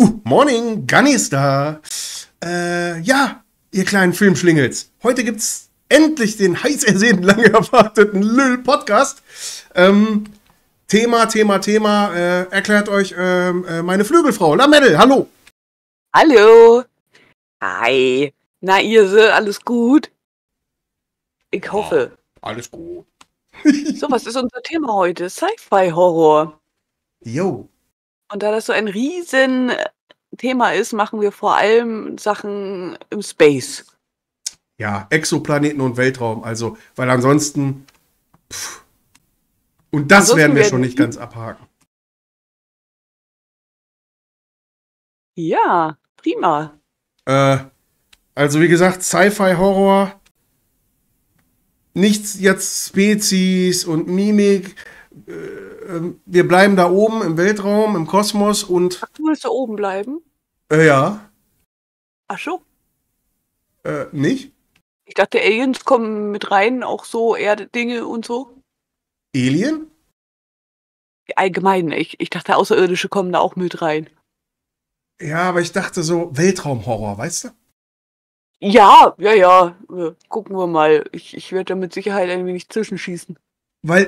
Morning, Gunny ist da. Ja, ihr kleinen Filmschlingels. Heute gibt's endlich den heiß ersehnten, lange erwarteten Lül-Podcast. Thema, erklärt euch meine Flügelfrau, Lamelle, hallo. Hallo. Hi. Na, Ilse, alles gut? Ich hoffe. Alles gut. So, was ist unser Thema heute? Sci-Fi-Horror. Jo. Und da das so ein riesen Thema ist, machen wir vor allem Sachen im Space. Ja, Exoplaneten und Weltraum, also, weil ansonsten... Und das Ansonsten werden wir werden schon nicht ganz abhaken. Ja, prima. Also wie gesagt, Sci-Fi-Horror, nichts jetzt Spezies und Mimik. Wir bleiben da oben im Weltraum, im Kosmos und... Ach, du willst da oben bleiben? Ja. Ach so. Nicht? Ich dachte, Aliens kommen mit rein, auch so Erde-Dinge und so. Alien? Allgemein, ich dachte, Außerirdische kommen da auch mit rein. Ja, aber ich dachte so Weltraumhorror, weißt du? Ja. Gucken wir mal. Ich werde da mit Sicherheit ein wenig zwischenschießen. Weil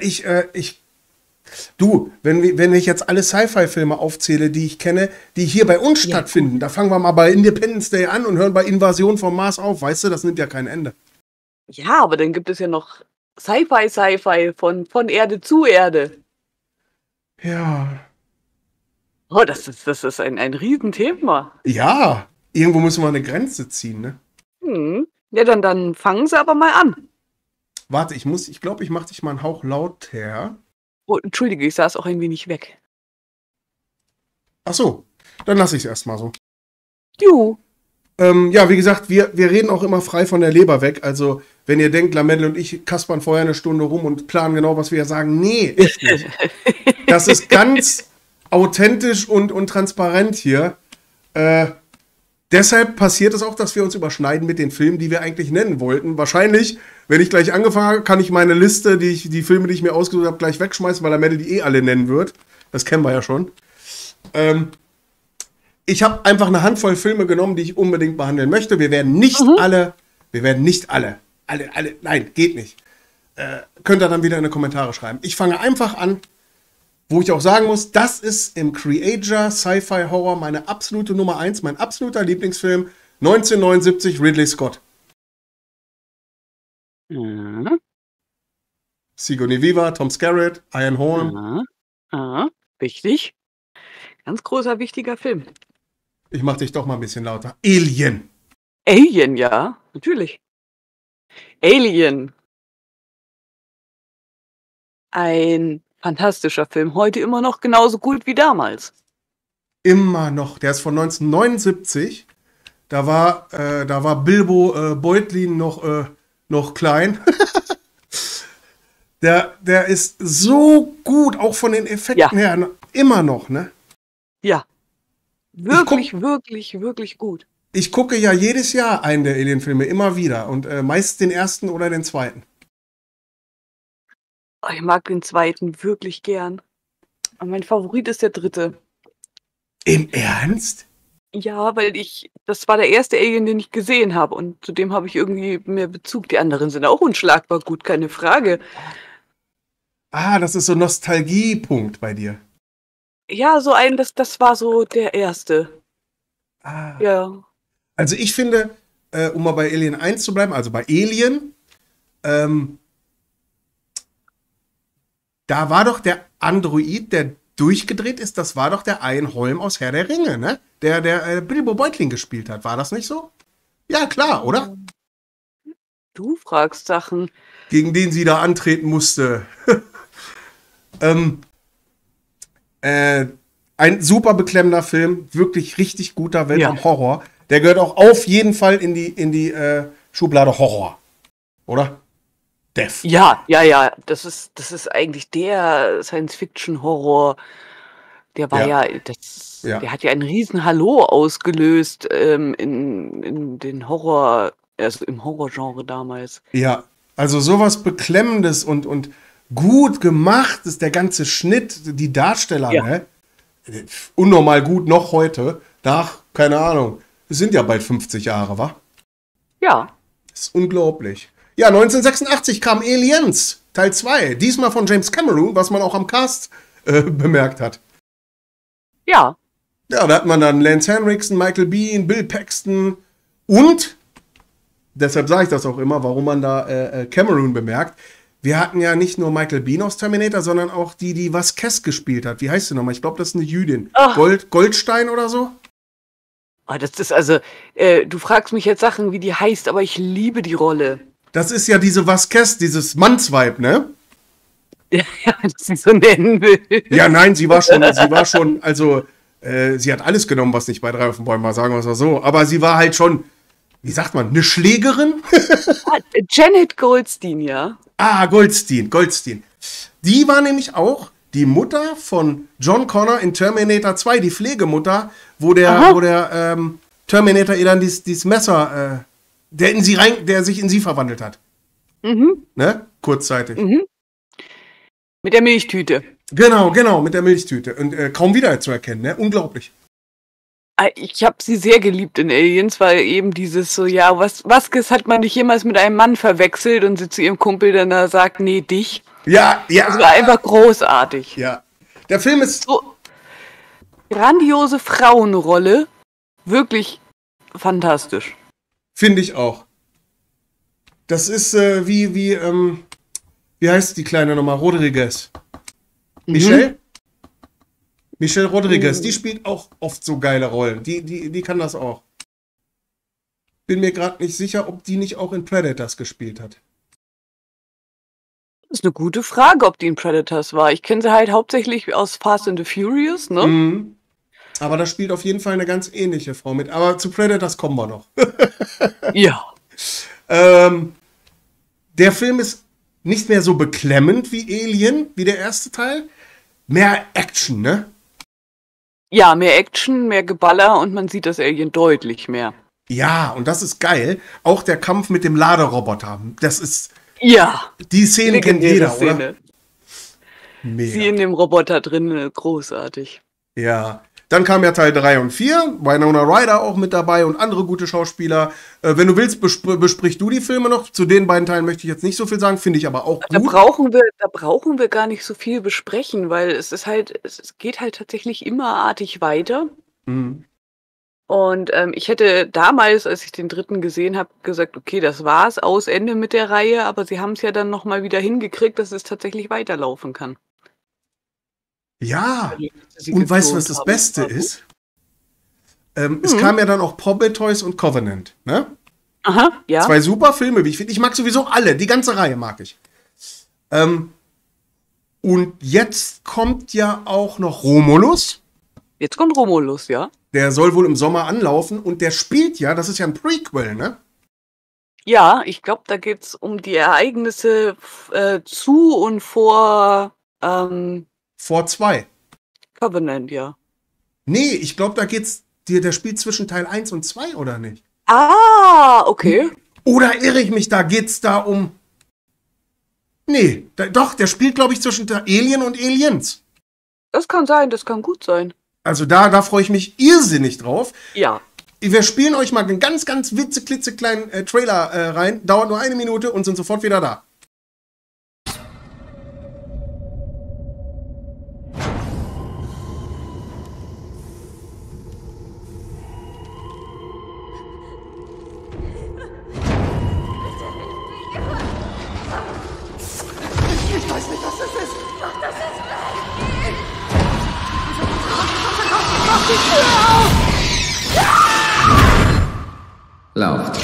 wenn ich jetzt alle Sci-Fi-Filme aufzähle, die ich kenne, die hier bei uns stattfinden, da fangen wir mal bei Independence Day an und hören bei Invasion vom Mars auf, weißt du, das nimmt ja kein Ende. Ja, aber dann gibt es ja noch Sci-Fi von Erde zu Erde. Ja. Oh, das ist ein Riesenthema. Ja, irgendwo müssen wir eine Grenze ziehen, ne? Ja, dann fangen Sie aber mal an. Warte, ich glaube, ich mache dich mal einen Hauch lauter. Oh, entschuldige, ich saß auch ein wenig weg. Ach so, dann lasse ich es erstmal so. Juhu. Ja, wie gesagt, wir reden auch immer frei von der Leber weg. Also, wenn ihr denkt, Lamelle und ich kaspern vorher eine Stunde rum und planen genau, was wir hier sagen. Nee, echt nicht. Das ist ganz authentisch und transparent hier. Deshalb passiert es auch, dass wir uns überschneiden mit den Filmen, die wir eigentlich nennen wollten. Wahrscheinlich, wenn ich gleich angefangen habe, kann ich meine Liste, die Filme, die ich mir ausgesucht habe, gleich wegschmeißen, weil Lamelle die alle nennen wird. Das kennen wir ja schon. Ich habe einfach eine Handvoll Filme genommen, die ich unbedingt behandeln möchte. Wir werden nicht alle, nein, geht nicht. Könnt ihr dann wieder in die Kommentare schreiben. Ich fange einfach an, wo ich auch sagen muss, das ist im Creator Sci-Fi Horror meine absolute Nummer 1, mein absoluter Lieblingsfilm, 1979, Ridley Scott. Ja. Sigourney Weaver, Tom Skerritt, Ian Holm. Wichtig. Ganz großer, wichtiger Film. Ich mach dich doch mal ein bisschen lauter. Alien. Alien, ja, natürlich. Alien. Ein fantastischer Film. Heute immer noch genauso gut wie damals. Immer noch. Der ist von 1979. Da war Bilbo Beutlin noch klein. Der ist so gut, auch von den Effekten her. Immer noch, ne? Ja. Wirklich gut. Ich gucke ja jedes Jahr einen der Alien-Filme, immer wieder. Und meist den ersten oder den zweiten. Oh, ich mag den zweiten wirklich gern. Aber mein Favorit ist der dritte. Im Ernst? Ja, weil das war der erste Alien, den ich gesehen habe. Und zu dem habe ich irgendwie mehr Bezug. Die anderen sind auch unschlagbar gut, keine Frage. Ah, das ist so ein Nostalgiepunkt bei dir. Ja, das war so der erste. Ah. Ja. Also ich finde, um mal bei Alien 1 zu bleiben, also bei Alien, da war doch der Android, der durchgedreht ist, das war doch der Ian Holm aus Herr der Ringe, ne? Der Bilbo Beutlin gespielt hat. War das nicht so? Ja, klar, oder? Du fragst Sachen. Gegen den sie da antreten musste. Ein super beklemmender Film, wirklich richtig guter Weltraum-Horror. Der gehört auch auf jeden Fall in die Schublade Horror. Oder? Death. Ja. Das ist eigentlich der Science-Fiction-Horror. Der war der hat ja ein riesen Hallo ausgelöst in den Horror, also im Horrorgenre damals. Ja, also sowas Beklemmendes und gut gemacht ist der ganze Schnitt, die Darsteller, ne? Unnormal gut, noch heute. Nach, keine Ahnung, es sind ja bald 50 Jahre, wa? Ja. Das ist unglaublich. Ja, 1986 kam Aliens, Teil 2. Diesmal von James Cameron, was man auch am Cast bemerkt hat. Ja. Ja, da hat man dann Lance Henriksen, Michael Biehn, Bill Paxton und, deshalb sage ich das auch immer, warum man da Cameron bemerkt, wir hatten ja nicht nur Michael Biehn aus Terminator, sondern auch die Vasquez gespielt hat. Wie heißt sie nochmal? Ich glaube, das ist eine Jüdin. Goldstein oder so? Oh, das ist also, du fragst mich jetzt Sachen, wie die heißt, aber ich liebe die Rolle. Das ist ja diese Vasquez, dieses Mannsweib, ne? Ja, dass ich so nennen will. Ja, nein, sie war schon, also, sie hat alles genommen, was nicht bei 3 auf den Bäumen war, sagen wir es mal so. Aber sie war halt schon, wie sagt man, eine Schlägerin? Janet Goldstein, ja. Ah, Goldstein. Die war nämlich auch die Mutter von John Connor in Terminator 2, die Pflegemutter, wo der Terminator ihr dann dieses Messer, der sich in sie verwandelt hat. Mhm. Ne? Kurzzeitig. Mhm. Mit der Milchtüte. Genau, mit der Milchtüte. Und kaum wieder zu erkennen, ne? Unglaublich. Ich habe sie sehr geliebt in Aliens, weil eben dieses so, ja, Vasquez hat man nicht jemals mit einem Mann verwechselt und sie zu ihrem Kumpel dann da sagt, nee, dich. Ja. Das war einfach großartig. Ja. Der Film ist so grandiose Frauenrolle. Wirklich fantastisch. Finde ich auch. Das ist wie heißt die Kleine nochmal? Rodriguez. Michelle Rodriguez, die spielt auch oft so geile Rollen. Die kann das auch. Bin mir gerade nicht sicher, ob die nicht auch in Predators gespielt hat. Das ist eine gute Frage, ob die in Predators war. Ich kenne sie halt hauptsächlich aus Fast and the Furious, ne? Mhm. Aber da spielt auf jeden Fall eine ganz ähnliche Frau mit. Aber zu Predators kommen wir noch. Ja. Der Film ist nicht mehr so beklemmend wie Alien, wie der erste Teil. Mehr Action, ne? Ja, mehr Action, mehr Geballer und man sieht das Alien deutlich mehr. Ja, und das ist geil. Auch der Kampf mit dem Laderoboter. Das ist... Ja. Die Szene kennt jeder, Szene. Oder? Mega. Sie in dem Roboter drin, großartig. Ja. Dann kam ja Teil 3 und 4. Winona Ryder auch mit dabei und andere gute Schauspieler. Wenn du willst, besprich du die Filme noch. Zu den beiden Teilen möchte ich jetzt nicht so viel sagen, finde ich aber auch gut. Da brauchen wir gar nicht so viel besprechen, weil es geht halt tatsächlich immer artig weiter. Mhm. Und ich hätte damals, als ich den 3. gesehen habe, gesagt, okay, das war's, aus, Ende mit der Reihe, aber sie haben es ja dann nochmal wieder hingekriegt, dass es tatsächlich weiterlaufen kann. Ja, und weißt du, was das Beste ist? Es kam ja dann auch Prometheus und Covenant, ne? Aha, ja. 2 super Filme, wie ich finde. Ich mag sowieso alle, die ganze Reihe mag ich. Und jetzt kommt ja auch noch Romulus. Jetzt kommt Romulus, ja. Der soll wohl im Sommer anlaufen und der spielt ja, das ist ja ein Prequel, ne? Ja, ich glaube, da geht's um die Ereignisse zu und vor vor 2. Covenant, ja. Nee, ich glaube, da geht's, der spielt zwischen Teil 1 und 2, oder nicht? Ah, okay. Oder irre ich mich, da geht's da um... Nee, doch, der spielt, glaube ich, zwischen Alien und Aliens. Das kann sein, das kann gut sein. Also da freue ich mich irrsinnig drauf. Ja. Wir spielen euch mal einen ganz, ganz klitzekleinen Trailer rein. Dauert nur 1 Minute und sind sofort wieder da. Ich weiß nicht, was das ist. Mach das jetzt weg! Mach die Tür auf! Lauft.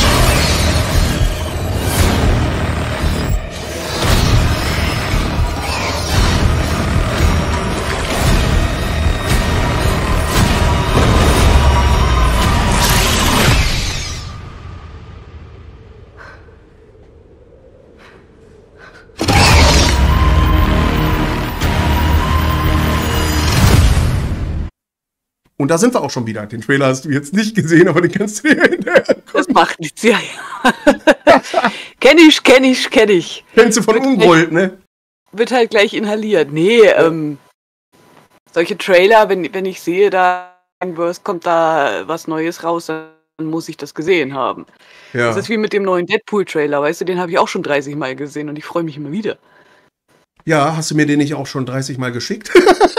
Und da sind wir auch schon wieder. Den Trailer hast du jetzt nicht gesehen, aber den kannst du dir hinterher angucken. Das macht nichts, ja. Kenn ich. Kennst du von Ungold, ne? Wird halt gleich inhaliert. Nee, solche Trailer, wenn ich sehe, da Spider-Man-Verse kommt da was Neues raus, dann muss ich das gesehen haben. Das ist Ja. wie mit dem neuen Deadpool-Trailer, weißt du, den habe ich auch schon 30 Mal gesehen und ich freue mich immer wieder. Ja, hast du mir den nicht auch schon 30 Mal geschickt?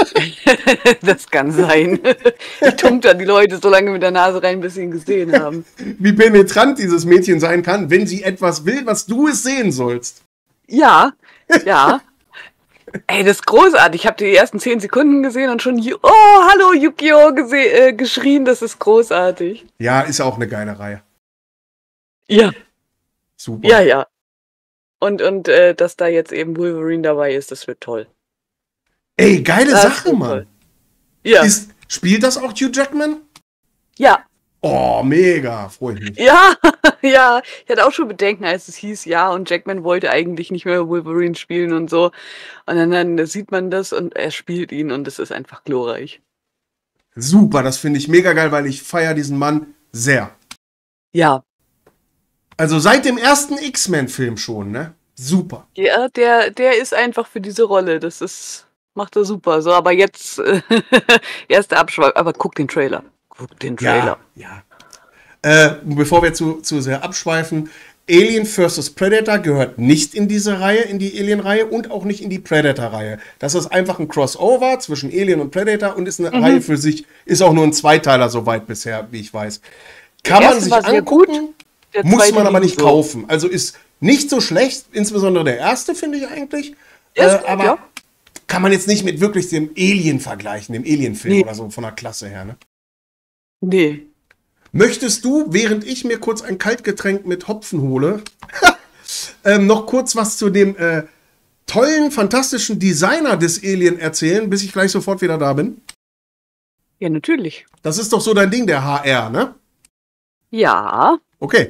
Das kann sein. Ich tunke da die Leute so lange mit der Nase rein, bis sie ihn gesehen haben. Wie penetrant dieses Mädchen sein kann, wenn sie etwas will, was du es sehen sollst. Ja, ja. Ey, das ist großartig. Ich habe die ersten 10 Sekunden gesehen und schon, oh, hallo Yu-Gi-Oh! Geschrien. Das ist großartig. Ja, ist auch eine geile Reihe. Ja, Super. ja, ja. Und dass da jetzt eben Wolverine dabei ist, das wird toll. Ey, geile Das Sache, wird Mann. toll. Ja, Spielt das auch Hugh Jackman? ja, Oh, mega. Freue ich mich. ja, ja. Ich hatte auch schon Bedenken, als es hieß, ja, und Jackman wollte eigentlich nicht mehr Wolverine spielen und so. Und dann sieht man das und er spielt ihn und es ist einfach glorreich. Super, das finde ich mega geil, weil ich feiere diesen Mann sehr. Ja, Also seit dem ersten X-Men-Film schon, ne? Super. ja, der ist einfach für diese Rolle. Macht er super. So, aber jetzt erster Abschweif. Aber guck den Trailer. Guck den Trailer. Ja. Bevor wir zu sehr abschweifen, Alien vs. Predator gehört nicht in diese Reihe, in die Alien-Reihe und auch nicht in die Predator-Reihe. Das ist einfach ein Crossover zwischen Alien und Predator und ist eine Reihe für sich, ist auch nur ein Zweiteiler soweit bisher, wie ich weiß. Kann man erste sich war sehr angucken, Der muss zweite man aber nicht ebenso. kaufen. Also ist nicht so schlecht, insbesondere der erste, finde ich eigentlich. Der ist gut, Aber ja. kann man jetzt nicht mit wirklich dem Alien vergleichen, dem Alien-Film Nee. oder so von der Klasse her, ne? Nee. Möchtest du, während ich mir kurz ein Kaltgetränk mit Hopfen hole, noch kurz was zu dem tollen, fantastischen Designer des Alien erzählen, bis ich gleich sofort wieder da bin? Ja, natürlich. Das ist doch so dein Ding, der HR, ne? Ja. Okay.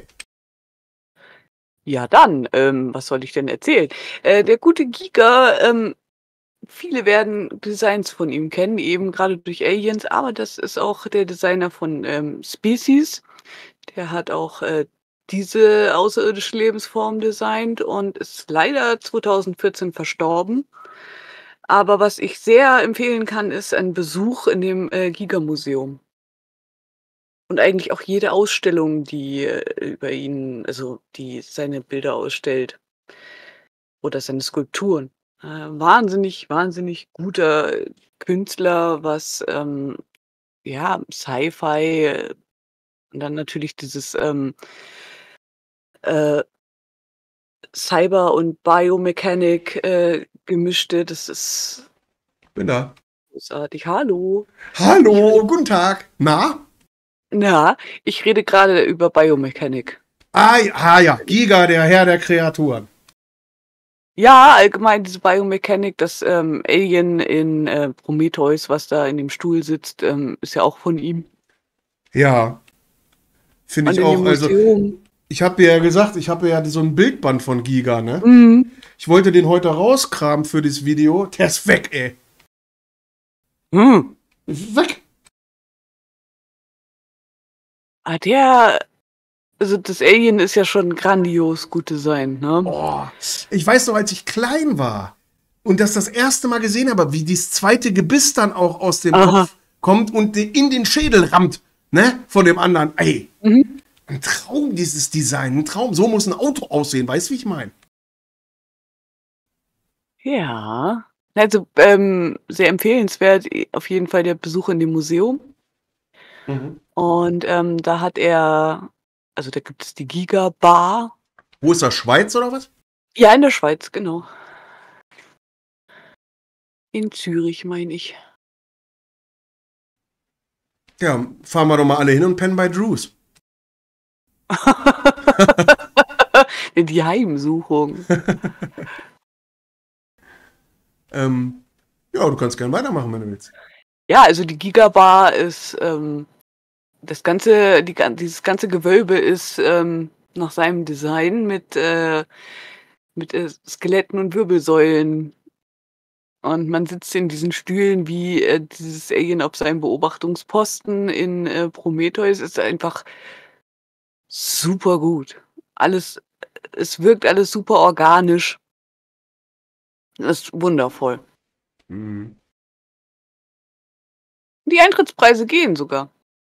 Ja, dann, was soll ich denn erzählen? Der gute Giga, viele werden Designs von ihm kennen, eben gerade durch Aliens, aber das ist auch der Designer von Species. Der hat auch diese außerirdische Lebensform designt und ist leider 2014 verstorben. Aber was ich sehr empfehlen kann, ist ein Besuch in dem Giga-Museum. Und eigentlich auch jede Ausstellung, die über ihn, also die seine Bilder ausstellt oder seine Skulpturen. Wahnsinnig, wahnsinnig guter Künstler, was ja, Sci-Fi und dann natürlich dieses äh, Cyber und Biomechanic gemischte, das ist Bin da. großartig. Hallo. Hallo, guten Tag. Na? Na, ich rede gerade über Biomechanic. Ja, Giga, der Herr der Kreaturen. Ja, allgemein diese Biomechanic, das Alien in Prometheus, was da in dem Stuhl sitzt, ist ja auch von ihm. Ja. Finde Und ich in dem auch. Also, Museum. ich habe dir ja gesagt, ich habe ja so ein Bildband von Giga, ne? Mhm. Ich wollte den heute rauskramen für das Video. Der ist weg, ey. Hm. Ist weg. Also das Alien ist ja schon grandios gut designt, ne? Oh, ich weiß noch, als ich klein war und das erste Mal gesehen habe, wie dieses zweite Gebiss dann auch aus dem Aha. Kopf kommt und in den Schädel rammt, ne? Von dem anderen. Ey, Mhm. ein Traum, dieses Design, ein Traum. So muss ein Auto aussehen, weißt du, wie ich meine? Ja. Also sehr empfehlenswert auf jeden Fall der Besuch in dem Museum. Und da hat er, also da gibt es die Giga Bar. Wo ist das, Schweiz oder was? Ja, in der Schweiz, genau. In Zürich, meine ich. Ja, fahren wir doch mal alle hin und pennen bei Drews. Die Heimsuchung. Ja, du kannst gerne weitermachen, wenn du willst. Ja, also die Giga Bar ist dieses ganze Gewölbe ist nach seinem Design mit Skeletten und Wirbelsäulen. Und man sitzt in diesen Stühlen wie dieses Alien auf seinem Beobachtungsposten in Prometheus. Ist einfach super gut. Es wirkt alles super organisch. Das ist wundervoll. Mhm. Die Eintrittspreise gehen sogar.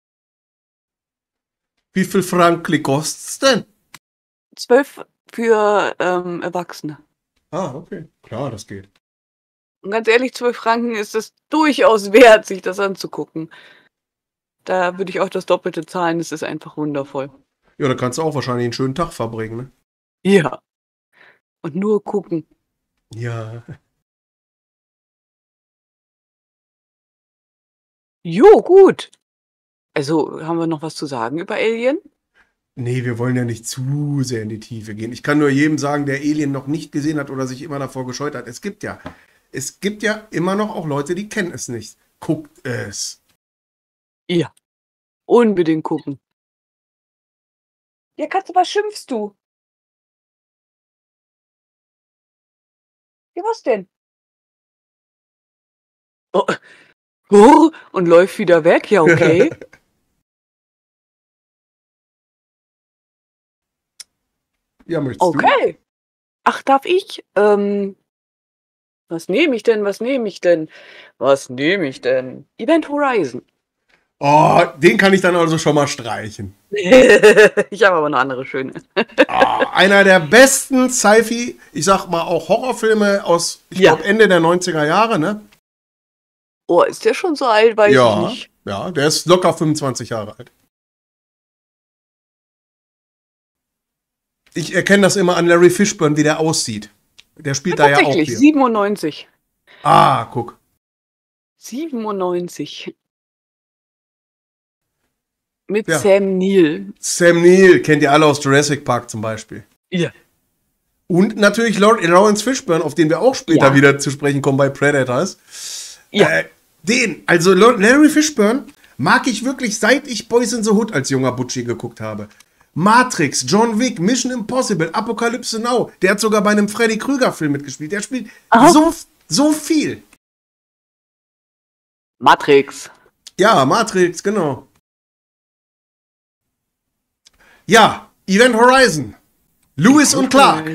Wie viel Franken kostet's denn? 12 für Erwachsene. Ah, okay. Klar, das geht. Und ganz ehrlich, 12 Franken ist es durchaus wert, sich das anzugucken. Da würde ich auch das Doppelte zahlen. Es ist einfach wundervoll. Ja, da kannst du auch wahrscheinlich einen schönen Tag verbringen, ne? Ja. Und nur gucken. Ja. Jo, gut. Also, haben wir noch was zu sagen über Alien? Nee, wir wollen ja nicht zu sehr in die Tiefe gehen. Ich kann nur jedem sagen, der Alien noch nicht gesehen hat oder sich immer davor gescheut hat. Es gibt ja immer noch auch Leute, die kennen es nicht. Guckt es. Ja. Unbedingt gucken. Ja, Katze, was schimpfst du? Ja, was denn? Oh. Oh, und läuft wieder weg? Ja, okay. Ja, möchtest du? Okay. Ach, darf ich? Was nehme ich denn? Was nehme ich denn? Was nehme ich denn? Event Horizon. Oh, den kann ich dann also schon mal streichen. Ich habe aber eine andere schöne. Einer der besten Sci-Fi, ich sag mal auch Horrorfilme aus, ich Ja. glaube, Ende der 90er Jahre, ne? Oh, ist der schon so alt? Weiß ich Ja, nicht. ja, der ist locker 25 Jahre alt. Ich erkenne das immer an Larry Fishburne, wie der aussieht. Der spielt da ja auch Tatsächlich, hier. 97. Ah, guck. 97. Mit Ja. Sam Neill. Sam Neill kennt ihr alle aus Jurassic Park zum Beispiel. Ja. Und natürlich Lawrence Fishburne, auf den wir auch später Ja. wieder zu sprechen kommen bei Predators. Ja. Also Larry Fishburne mag ich wirklich, seit ich Boys in the Hood als junger Butschi geguckt habe. Matrix, John Wick, Mission Impossible, Apocalypse Now. Der hat sogar bei einem Freddy Krüger-Film mitgespielt. Der spielt so viel. Matrix. Ja, Matrix, genau. Ja, Event Horizon. Lewis und Clark.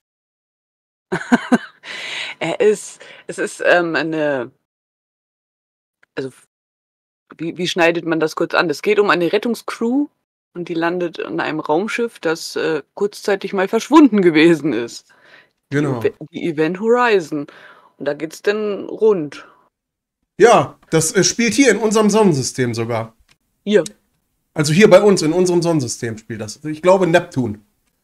Es ist eine. Also, wie schneidet man das kurz an? Es geht um eine Rettungscrew und die landet in einem Raumschiff, das kurzzeitig mal verschwunden gewesen ist. Genau. Die Event Horizon. Und da geht's dann rund. Ja, das spielt hier in unserem Sonnensystem sogar. Hier. Also hier bei uns, in unserem Sonnensystem spielt das. Ich glaube Neptun.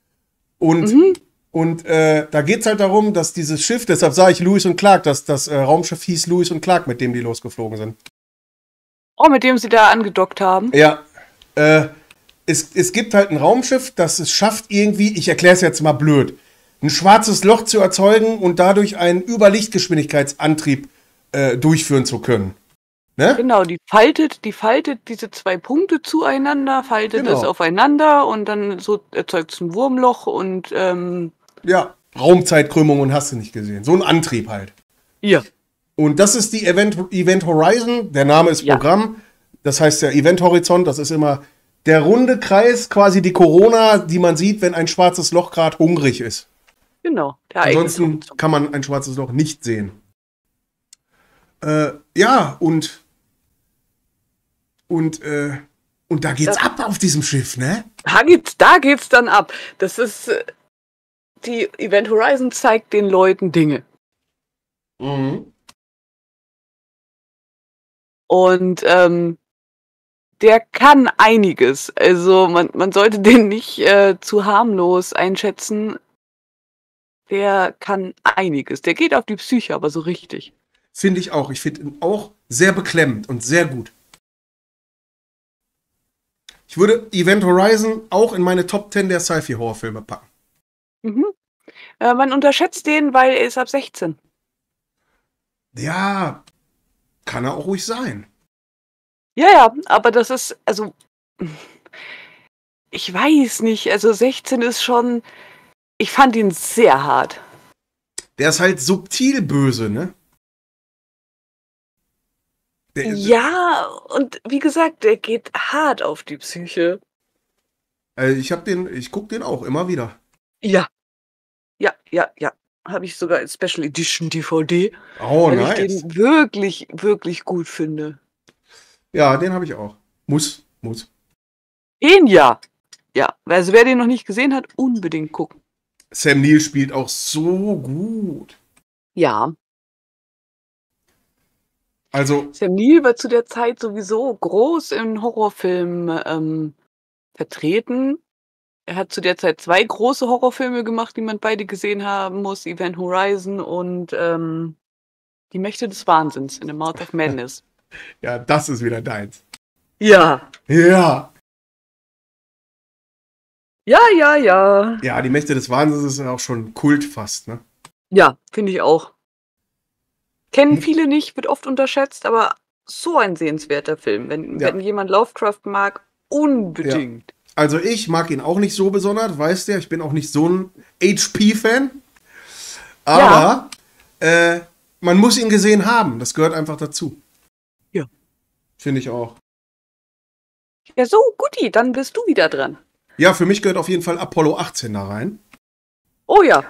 Und da geht es halt darum, dass dieses Schiff, deshalb sage ich Lewis und Clark, dass das Raumschiff hieß Lewis und Clark, mit dem die losgeflogen sind. Oh, mit dem sie da angedockt haben. Ja. Es gibt halt ein Raumschiff, das es schafft irgendwie, ich erkläre es jetzt mal blöd, ein schwarzes Loch zu erzeugen und dadurch einen Überlichtgeschwindigkeitsantrieb durchführen zu können. Ne? Genau, die faltet diese zwei Punkte zueinander, faltet es aufeinander und dann so erzeugt es ein Wurmloch und ja, Raumzeitkrümmung und hast du nicht gesehen. So ein Antrieb halt. ja. Und das ist die Event Horizon, der Name ist Programm, das heißt ja Event Horizont, das ist immer der runde Kreis, quasi die Corona, die man sieht, wenn ein schwarzes Loch gerade hungrig ist. Genau. Ansonsten kann man ein schwarzes Loch nicht sehen. Ja, und da geht's ab auf diesem Schiff, ne? Da geht's dann ab. Das ist die Event Horizon zeigt den Leuten Dinge. Mhm. Und der kann einiges. Also man sollte den nicht zu harmlos einschätzen. Der kann einiges. Der geht auf die Psyche, aber so richtig. Finde ich auch. Ich finde ihn auch sehr beklemmend und sehr gut. Ich würde Event Horizon auch in meine Top 10 der Sci-Fi-Horrorfilme packen. Mhm. Man unterschätzt den, weil er ist ab 16. Ja, kann er auch ruhig sein. Ja, aber das ist, also, ich weiß nicht, also 16 ist schon, ich fand ihn sehr hart. Der ist halt subtil böse, ne? Ja, und wie gesagt, der geht hart auf die Psyche. Ich guck den auch immer wieder. Ja. Habe ich sogar als Special Edition DVD. Oh, weil nice. ich den wirklich, wirklich gut finde. Ja, den habe ich auch. Muss. Den ja. Ja, also wer den noch nicht gesehen hat, unbedingt gucken. Sam Neill spielt auch so gut. Ja. Also, Sam Neill war zu der Zeit sowieso groß in Horrorfilmen vertreten. Er hat zu der Zeit 2 große Horrorfilme gemacht, die man beide gesehen haben muss: Event Horizon und Die Mächte des Wahnsinns, in the Mouth of Madness. ja, das ist wieder deins. Ja. Ja. Ja. Ja, die Mächte des Wahnsinns ist ja auch schon Kult fast, ne? Ja, finde ich auch. Kennen viele nicht, wird oft unterschätzt, aber so ein sehenswerter Film. Wenn jemand Lovecraft mag, unbedingt. Ja. Also ich mag ihn auch nicht so besonders, weißt du, ich bin auch nicht so ein HP-Fan. Aber man muss ihn gesehen haben, das gehört einfach dazu. Ja. Finde ich auch. Ja, so, guti, dann bist du wieder dran. Ja, für mich gehört auf jeden Fall Apollo 18 da rein. Oh ja.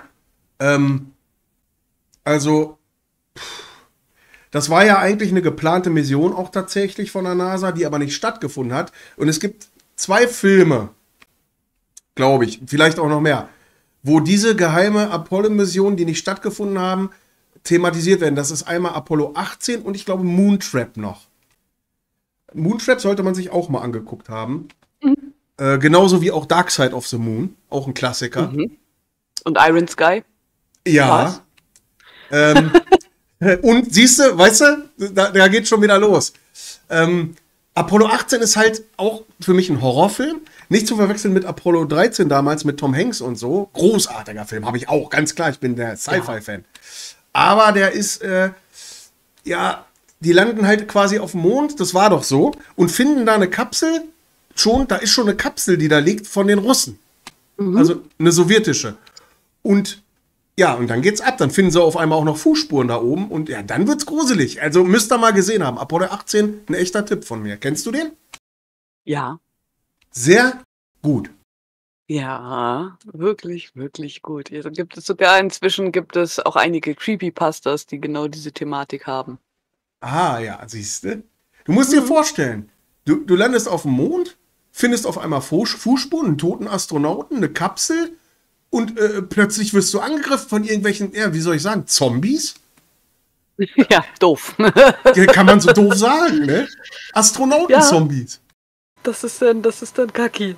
Also, das war ja eigentlich eine geplante Mission auch tatsächlich von der NASA, die aber nicht stattgefunden hat. Und es gibt 2 Filme, glaube ich, vielleicht auch noch mehr, wo diese geheime Apollo-Mission, die nicht stattgefunden haben, thematisiert werden. Das ist einmal Apollo 18 und ich glaube Moontrap noch. Moontrap sollte man sich auch mal angeguckt haben. Mhm. Genauso wie auch Dark Side of the Moon, auch ein Klassiker. Mhm. Und Iron Sky? Ja. Und siehst du, weißt du, da geht schon wieder los. Apollo 18 ist halt auch für mich ein Horrorfilm. Nicht zu verwechseln mit Apollo 13 damals mit Tom Hanks und so. Großartiger Film, habe ich auch, ganz klar. Ich bin der Sci-Fi-Fan. Aber der ist, die landen halt quasi auf dem Mond, das war doch so, und finden da eine Kapsel. Da ist schon eine Kapsel, die da liegt von den Russen. Mhm. Also eine sowjetische. Und ja, und dann geht's ab. Dann finden sie auf einmal auch noch Fußspuren da oben. Und ja, dann wird's gruselig. Also müsst ihr mal gesehen haben. Apollo 18, ein echter Tipp von mir. Kennst du den? Ja. Sehr gut. Ja, wirklich, wirklich gut. Also inzwischen gibt es auch einige Creepypastas, die genau diese Thematik haben. Ah, ja, siehst du. Du musst dir vorstellen, du landest auf dem Mond, findest auf einmal Fußspuren, einen toten Astronauten, eine Kapsel und plötzlich wirst du angegriffen von irgendwelchen, wie soll ich sagen, Zombies? Ja, doof. Kann man so doof sagen, ne? Astronauten-Zombies. Ja, das ist dann kacki.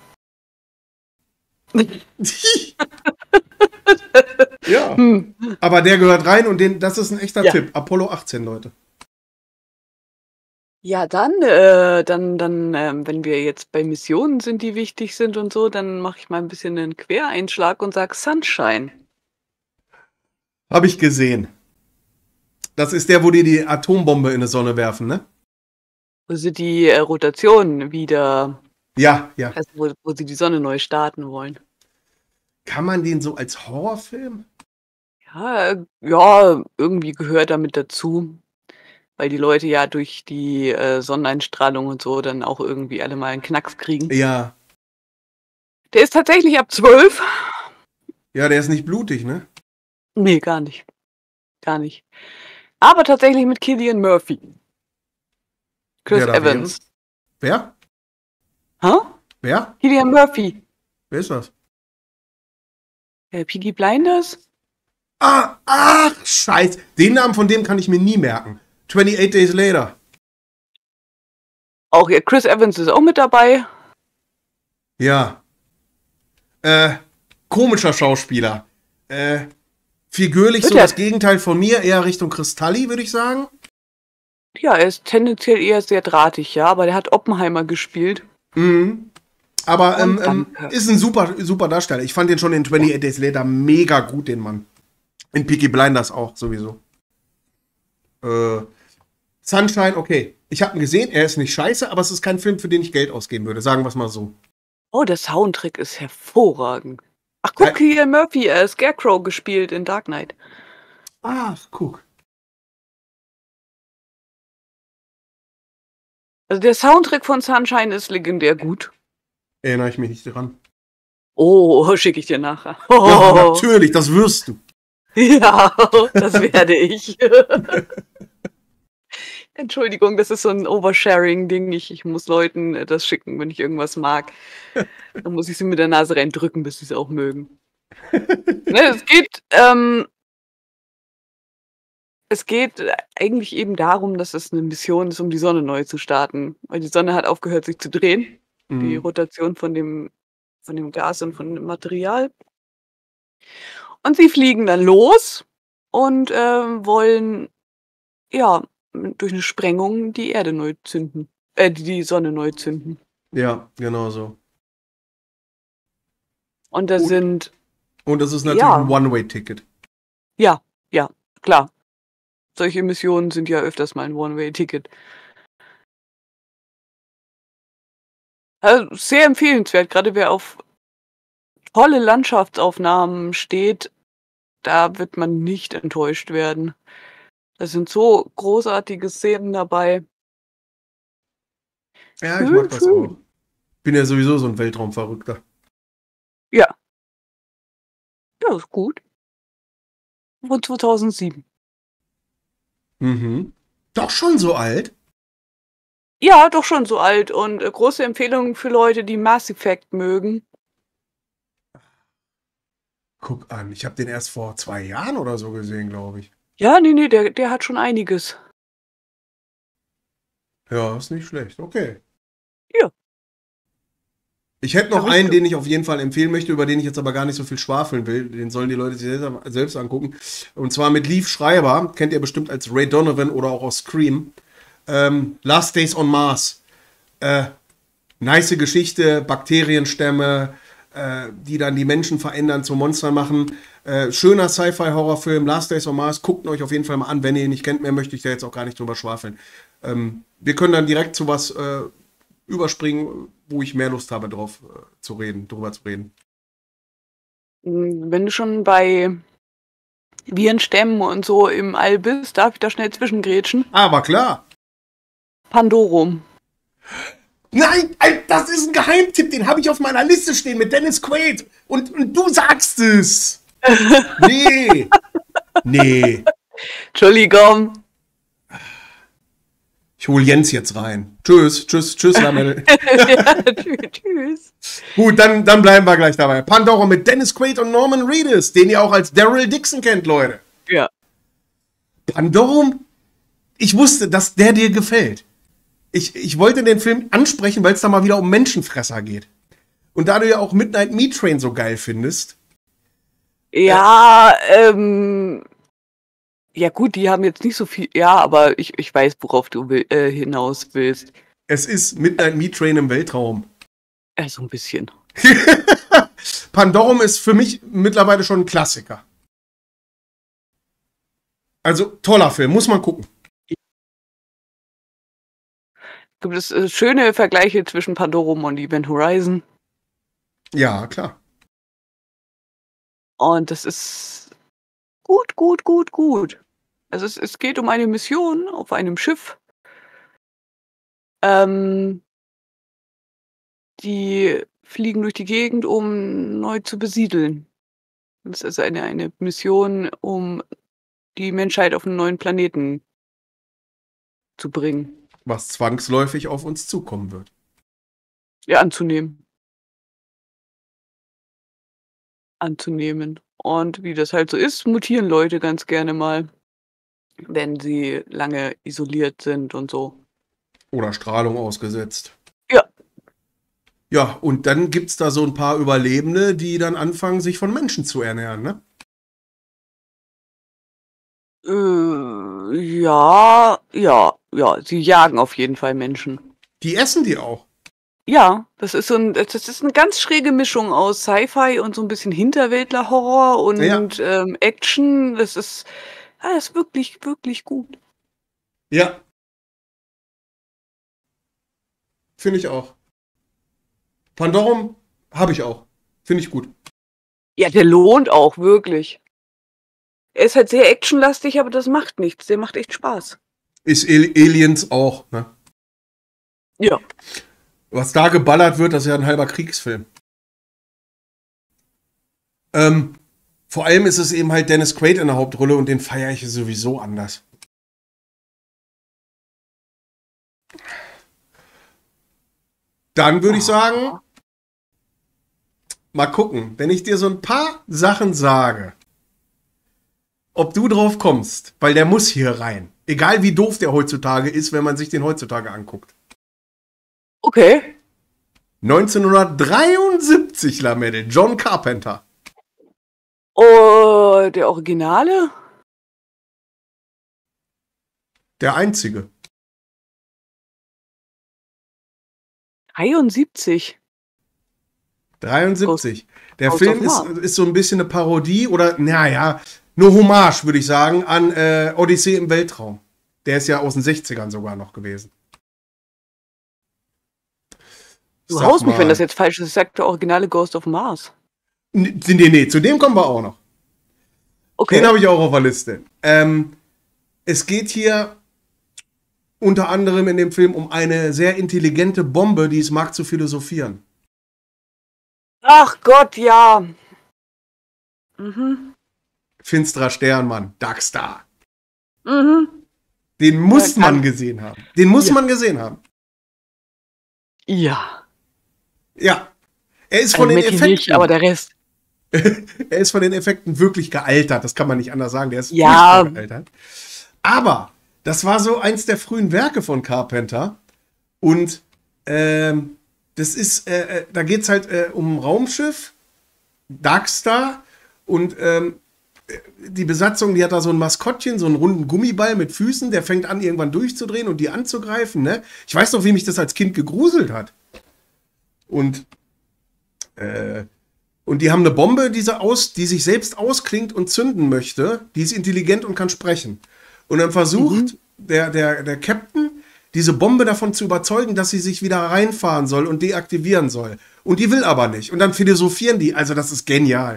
Ja, aber der gehört rein und das ist ein echter Tipp. Apollo 18, Leute. Ja, dann, wenn wir jetzt bei Missionen sind, die wichtig sind und so, dann mache ich mal ein bisschen einen Quereinschlag und sage Sunshine. Habe ich gesehen. Das ist der, wo die die Atombombe in die Sonne werfen, ne? Wo sie die Rotation wieder... Ja. Also wo sie die Sonne neu starten wollen. Kann man den so als Horrorfilm? Ja, irgendwie gehört damit dazu. Weil die Leute ja durch die Sonneneinstrahlung und so dann auch irgendwie alle mal einen Knacks kriegen. Ja. Der ist tatsächlich ab 12. Ja, der ist nicht blutig, ne? Nee, gar nicht. Gar nicht. Aber tatsächlich mit Cillian Murphy. Chris Evans. Wer? Hä? Wer? Cillian Murphy. Wer ist das? Peaky Blinders? Ach, scheiße. Den Namen von dem kann ich mir nie merken. 28 Days Later. Auch Chris Evans ist auch mit dabei. Ja. Komischer Schauspieler. Figürlich so das Gegenteil von mir, eher Richtung Cristalli, würde ich sagen. Ja, er ist tendenziell eher sehr drahtig, ja, aber der hat Oppenheimer gespielt. Mhm. Aber ist ein super Darsteller. Ich fand den schon in 28 Days Later mega gut, den Mann. In Peaky Blinders auch, sowieso. Sunshine, okay. Ich habe ihn gesehen, er ist nicht scheiße, aber es ist kein Film, für den ich Geld ausgeben würde, sagen wir es mal so. Oh, der Soundtrack ist hervorragend. Ach, guck, Cillian Murphy, Scarecrow gespielt in Dark Knight. Ach, guck. Also der Soundtrack von Sunshine ist legendär gut. Erinnere ich mich nicht dran. Oh, schicke ich dir nachher. Oh. Ja, natürlich, das wirst du. Ja, das werde ich. Entschuldigung, das ist so ein Oversharing-Ding. Ich muss Leuten das schicken, wenn ich irgendwas mag. Dann muss ich sie mit der Nase reindrücken, bis sie es auch mögen. Ne, es geht eigentlich eben darum, dass es eine Mission ist, um die Sonne neu zu starten. Weil die Sonne hat aufgehört, sich zu drehen. Die Rotation von dem Gas und von dem Material. Und sie fliegen dann los und wollen ja durch eine Sprengung die Erde neu zünden. Die Sonne neu zünden. Ja, genau so. Und das sind. Und das ist natürlich ein One-Way-Ticket. Ja, klar. Solche Missionen sind ja öfters mal ein One-Way-Ticket. Also sehr empfehlenswert, gerade wer auf tolle Landschaftsaufnahmen steht, da wird man nicht enttäuscht werden. Da sind so großartige Szenen dabei. Ja, ich mag das auch. Bin ja sowieso so ein Weltraumverrückter. Ja. Ja, ist gut. Von 2007. Doch schon so alt? Ja, doch schon so alt. Und große Empfehlung für Leute, die Mass Effect mögen. Guck an, ich habe den erst vor 2 Jahren oder so gesehen, glaube ich. Ja, nee, der hat schon einiges. Ja, ist nicht schlecht. Okay. Ja. Ich hätte noch einen, den ich auf jeden Fall empfehlen möchte, über den ich jetzt aber gar nicht so viel schwafeln will. Den sollen die Leute sich selbst angucken. Und zwar mit Liev Schreiber. Kennt ihr bestimmt als Ray Donovan oder auch aus Scream. Last Days on Mars. Nice Geschichte, Bakterienstämme, die dann die Menschen verändern, zu Monstern machen. Schöner Sci-Fi-Horrorfilm, Last Days on Mars. Guckt ihn euch auf jeden Fall mal an, wenn ihr ihn nicht kennt. Mehr möchte ich da jetzt auch gar nicht drüber schwafeln. Wir können dann direkt zu was überspringen, wo ich mehr Lust habe, drüber zu reden. Wenn du schon bei Virenstämmen und so im All bist, darf ich da schnell zwischengrätschen? Aber klar. Pandorum. Nein, das ist ein Geheimtipp, den habe ich auf meiner Liste stehen mit Dennis Quaid. Und du sagst es. Nee. Entschuldigung. Ich hole Jens jetzt rein. Tschüss, Lamelle. Tschüss. Gut, dann bleiben wir gleich dabei. Pandorum mit Dennis Quaid und Norman Reedus, den ihr auch als Daryl Dixon kennt, Leute. Ja. Pandorum, ich wusste, dass der dir gefällt. Ich wollte den Film ansprechen, weil es da mal wieder um Menschenfresser geht. Und da du ja auch Midnight Meat Train so geil findest. Ja, ja gut, die haben jetzt nicht so viel. Ja, aber ich weiß, worauf du hinaus willst. Es ist Midnight Meat Train im Weltraum. So ein bisschen. Pandorum ist für mich mittlerweile schon ein Klassiker. Also, toller Film, muss man gucken. Gibt es schöne Vergleiche zwischen Pandorum und Event Horizon? Ja, klar. Und das ist gut. Also es geht um eine Mission auf einem Schiff. Die fliegen durch die Gegend, um neu zu besiedeln. Das ist eine Mission, um die Menschheit auf einen neuen Planeten zu bringen. Was zwangsläufig auf uns zukommen wird. Ja, anzunehmen. Und wie das halt so ist, mutieren Leute ganz gerne mal, wenn sie lange isoliert sind und so. Oder Strahlung ausgesetzt. Ja. Ja, und dann gibt's da so ein paar Überlebende, die dann anfangen, sich von Menschen zu ernähren, ne? Ja, sie jagen auf jeden Fall Menschen. Die essen die auch. Ja, das ist eine ganz schräge Mischung aus Sci-Fi und so ein bisschen Hinterwäldler-Horror und Action. Das ist wirklich, wirklich gut. Ja. Finde ich auch. Pandorum habe ich auch. Finde ich gut. Ja, der lohnt auch, wirklich. Er ist halt sehr actionlastig, aber das macht nichts. Der macht echt Spaß. Ist Aliens auch, ne? Ja. Was da geballert wird, das ist ja ein halber Kriegsfilm. Vor allem ist es eben halt Dennis Quaid in der Hauptrolle und den feiere ich sowieso anders. Dann würde ich sagen, mal gucken, wenn ich dir so ein paar Sachen sage, ob du drauf kommst, weil der muss hier rein. Egal wie doof der heutzutage ist, wenn man sich den heutzutage anguckt. Okay. 1973, Lamelle, John Carpenter. Oh, der Originale? Der einzige. 73. 73. Der Ghost Film of ist so ein bisschen eine Parodie oder, naja, nur Hommage, würde ich sagen, an Odyssee im Weltraum. Der ist ja aus den 60ern sogar noch gewesen. Du haust mich, wenn das jetzt falsch ist. Ich sag der originale Ghost of Mars. Nee, zu dem kommen wir auch noch. Okay. Den habe ich auch auf der Liste. Es geht hier unter anderem in dem Film um eine sehr intelligente Bombe, die es mag zu philosophieren. Ach Gott, ja. Mhm. Finsterer Stern, Mann. Darkstar. Mhm. Den muss man gesehen haben. Den muss man gesehen haben. Ja. Ja. Er ist von den Effekten. Nicht, aber der Rest. Er ist von den Effekten wirklich gealtert. Das kann man nicht anders sagen. Der ist gealtert. Aber das war so eins der frühen Werke von Carpenter. Und das ist, da geht es halt um ein Raumschiff, Darkstar, und die Besatzung, die hat da so ein Maskottchen, so einen runden Gummiball mit Füßen, der fängt an, irgendwann durchzudrehen und die anzugreifen. Ne? Ich weiß noch, wie mich das als Kind gegruselt hat. Und die haben eine Bombe, die sich selbst ausklingt und zünden möchte. Die ist intelligent und kann sprechen. Und dann versucht der Captain, diese Bombe davon zu überzeugen, dass sie sich wieder reinfahren soll und deaktivieren soll. Und die will aber nicht. Und dann philosophieren die. Also das ist genial.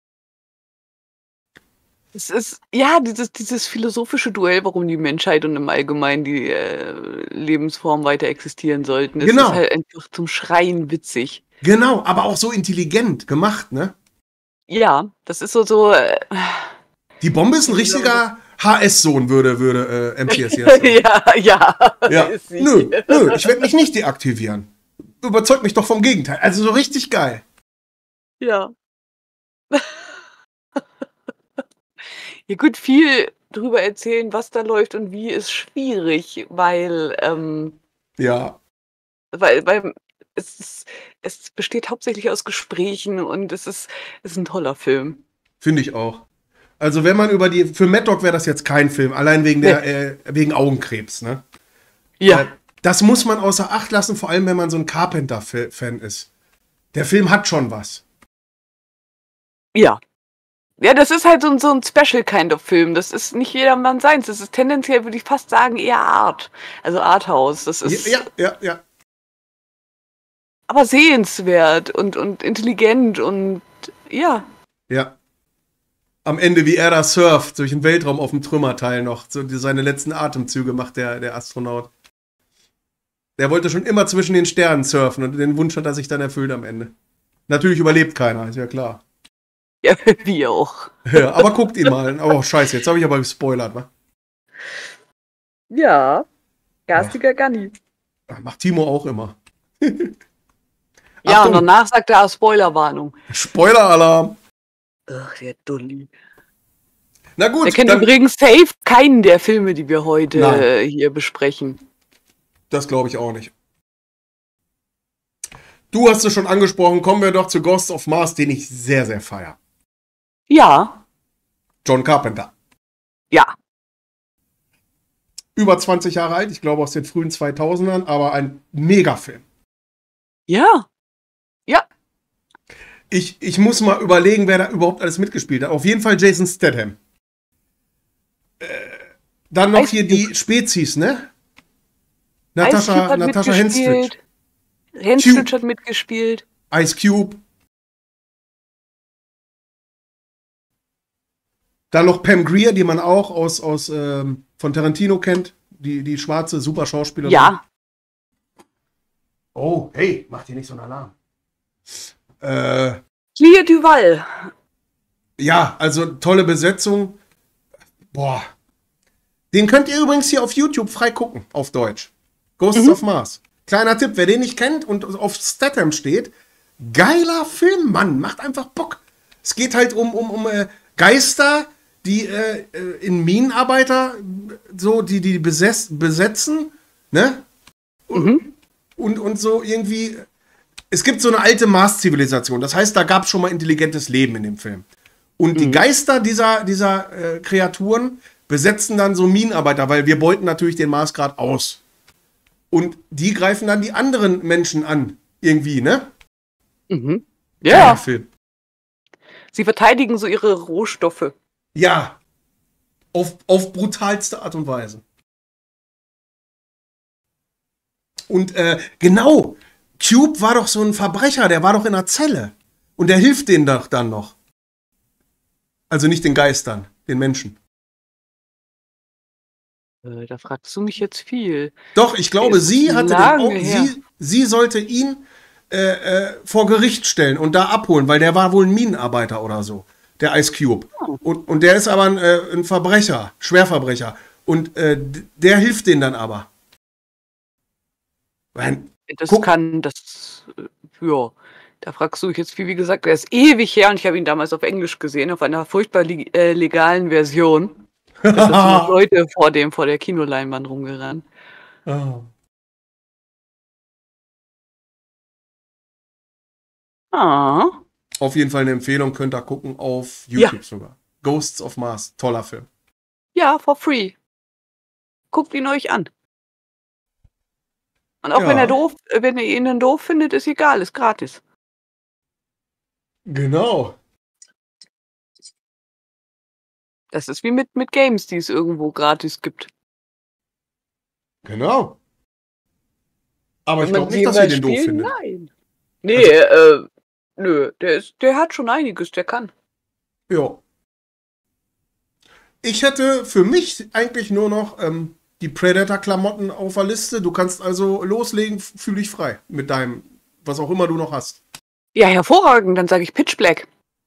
Es ist, ja, dieses philosophische Duell, warum die Menschheit und im Allgemeinen die Lebensformen weiter existieren sollten. Es ist halt einfach zum Schreien witzig. Genau, aber auch so intelligent gemacht, ne? Ja, das ist so. Die Bombe ist ein richtiger HS-Sohn, würde MTS jetzt sagen. Ja. Nö, ich werde mich nicht deaktivieren. Überzeugt mich doch vom Gegenteil. Also so richtig geil. Ja. Ja gut, viel drüber erzählen, was da läuft und wie, ist schwierig, weil es besteht hauptsächlich aus Gesprächen und es ist ein toller Film. Finde ich auch. Also wenn man für Mad Dog wäre das jetzt kein Film, allein wegen Augenkrebs, ne? Ja. Das muss man außer Acht lassen, vor allem wenn man so ein Carpenter-Fan ist. Der Film hat schon was. Ja. Ja, das ist halt so ein Special kind of Film. Das ist nicht jedermann seins. Das ist tendenziell, würde ich fast sagen, eher Art. Also Arthouse. Das ist. Ja. Aber sehenswert und intelligent und ja. Ja. Am Ende, wie er da surft, durch den Weltraum auf dem Trümmerteil noch. So seine letzten Atemzüge macht der Astronaut. Der wollte schon immer zwischen den Sternen surfen und den Wunsch hat er sich dann erfüllt am Ende. Natürlich überlebt keiner, ist ja klar. Ja, wie auch. Ja, aber guckt ihn mal. Oh, scheiße, jetzt habe ich aber gespoilert, wa? Ja, garstiger Ganni. Macht Timo auch immer. Ja, Achtung. Und danach sagt er Spoilerwarnung. Spoiler-Alarm. Ach, der Dulli. Na gut. Er kennt übrigens safe keinen der Filme, die wir heute hier besprechen. Das glaube ich auch nicht. Du hast es schon angesprochen, kommen wir doch zu Ghost of Mars, den ich sehr, sehr feiere. Ja. John Carpenter. Ja. Über 20 Jahre alt, ich glaube aus den frühen 2000ern, aber ein Megafilm. Ja. Ja. Ich muss mal überlegen, wer da überhaupt alles mitgespielt hat. Auf jeden Fall Jason Statham. Dann noch hier die Spezies, ne? Natasha Henstridge. Henstridge hat mitgespielt. Ice Cube. Dann noch Pam Grier, die man auch von Tarantino kennt. Die schwarze Super-Schauspielerin. Ja. Oh, hey, mach dir nicht so einen Alarm. Clea Duval. Ja, also tolle Besetzung. Den könnt ihr übrigens hier auf YouTube frei gucken, auf Deutsch. Ghosts of Mars. Kleiner Tipp, wer den nicht kennt und auf Statham steht, geiler Film, Mann, macht einfach Bock. Es geht halt um Geister, die in Minenarbeiter so, die besetzen, ne? Und so irgendwie, es gibt so eine alte Mars-Zivilisation, das heißt, da gab es schon mal intelligentes Leben in dem Film. Und die Geister dieser Kreaturen besetzen dann so Minenarbeiter, weil wir beuten natürlich den Mars gerade aus. Und die greifen dann die anderen Menschen an, irgendwie, ne? Ja. Film. Sie verteidigen so ihre Rohstoffe. Ja. Auf brutalste Art und Weise. Und genau, Cube war doch so ein Verbrecher, der war doch in einer Zelle. Und der hilft denen doch dann noch. Also nicht den Geistern, den Menschen. Da fragst du mich jetzt viel. Doch, ich glaube, sie hatte her. sie sollte ihn vor Gericht stellen und da abholen, weil der war wohl ein Minenarbeiter oder so, der Ice Cube. Und der ist aber ein Verbrecher, Schwerverbrecher. Und der hilft denen dann aber. Da fragst du mich jetzt viel, wie gesagt, der ist ewig her und ich habe ihn damals auf Englisch gesehen, auf einer furchtbar legalen Version. Da sind noch Leute vor der Kinoleinwand rumgerannt. Oh. Auf jeden Fall eine Empfehlung, könnt ihr gucken auf YouTube sogar. Ghosts of Mars, toller Film. Ja, for free. Guckt ihn euch an. Und auch wenn ihr ihn dann doof findet, ist egal, ist gratis. Genau. Das ist wie mit Games, die es irgendwo gratis gibt. Genau. Aber ich glaube nicht, dass ihr den doof findet. Nein. Nee, nö, der hat schon einiges, der kann. Ja. Ich hätte für mich eigentlich nur noch die Predator-Klamotten auf der Liste. Du kannst also loslegen, fühl dich frei mit deinem, was auch immer du noch hast. Ja, hervorragend, dann sage ich Pitch Black.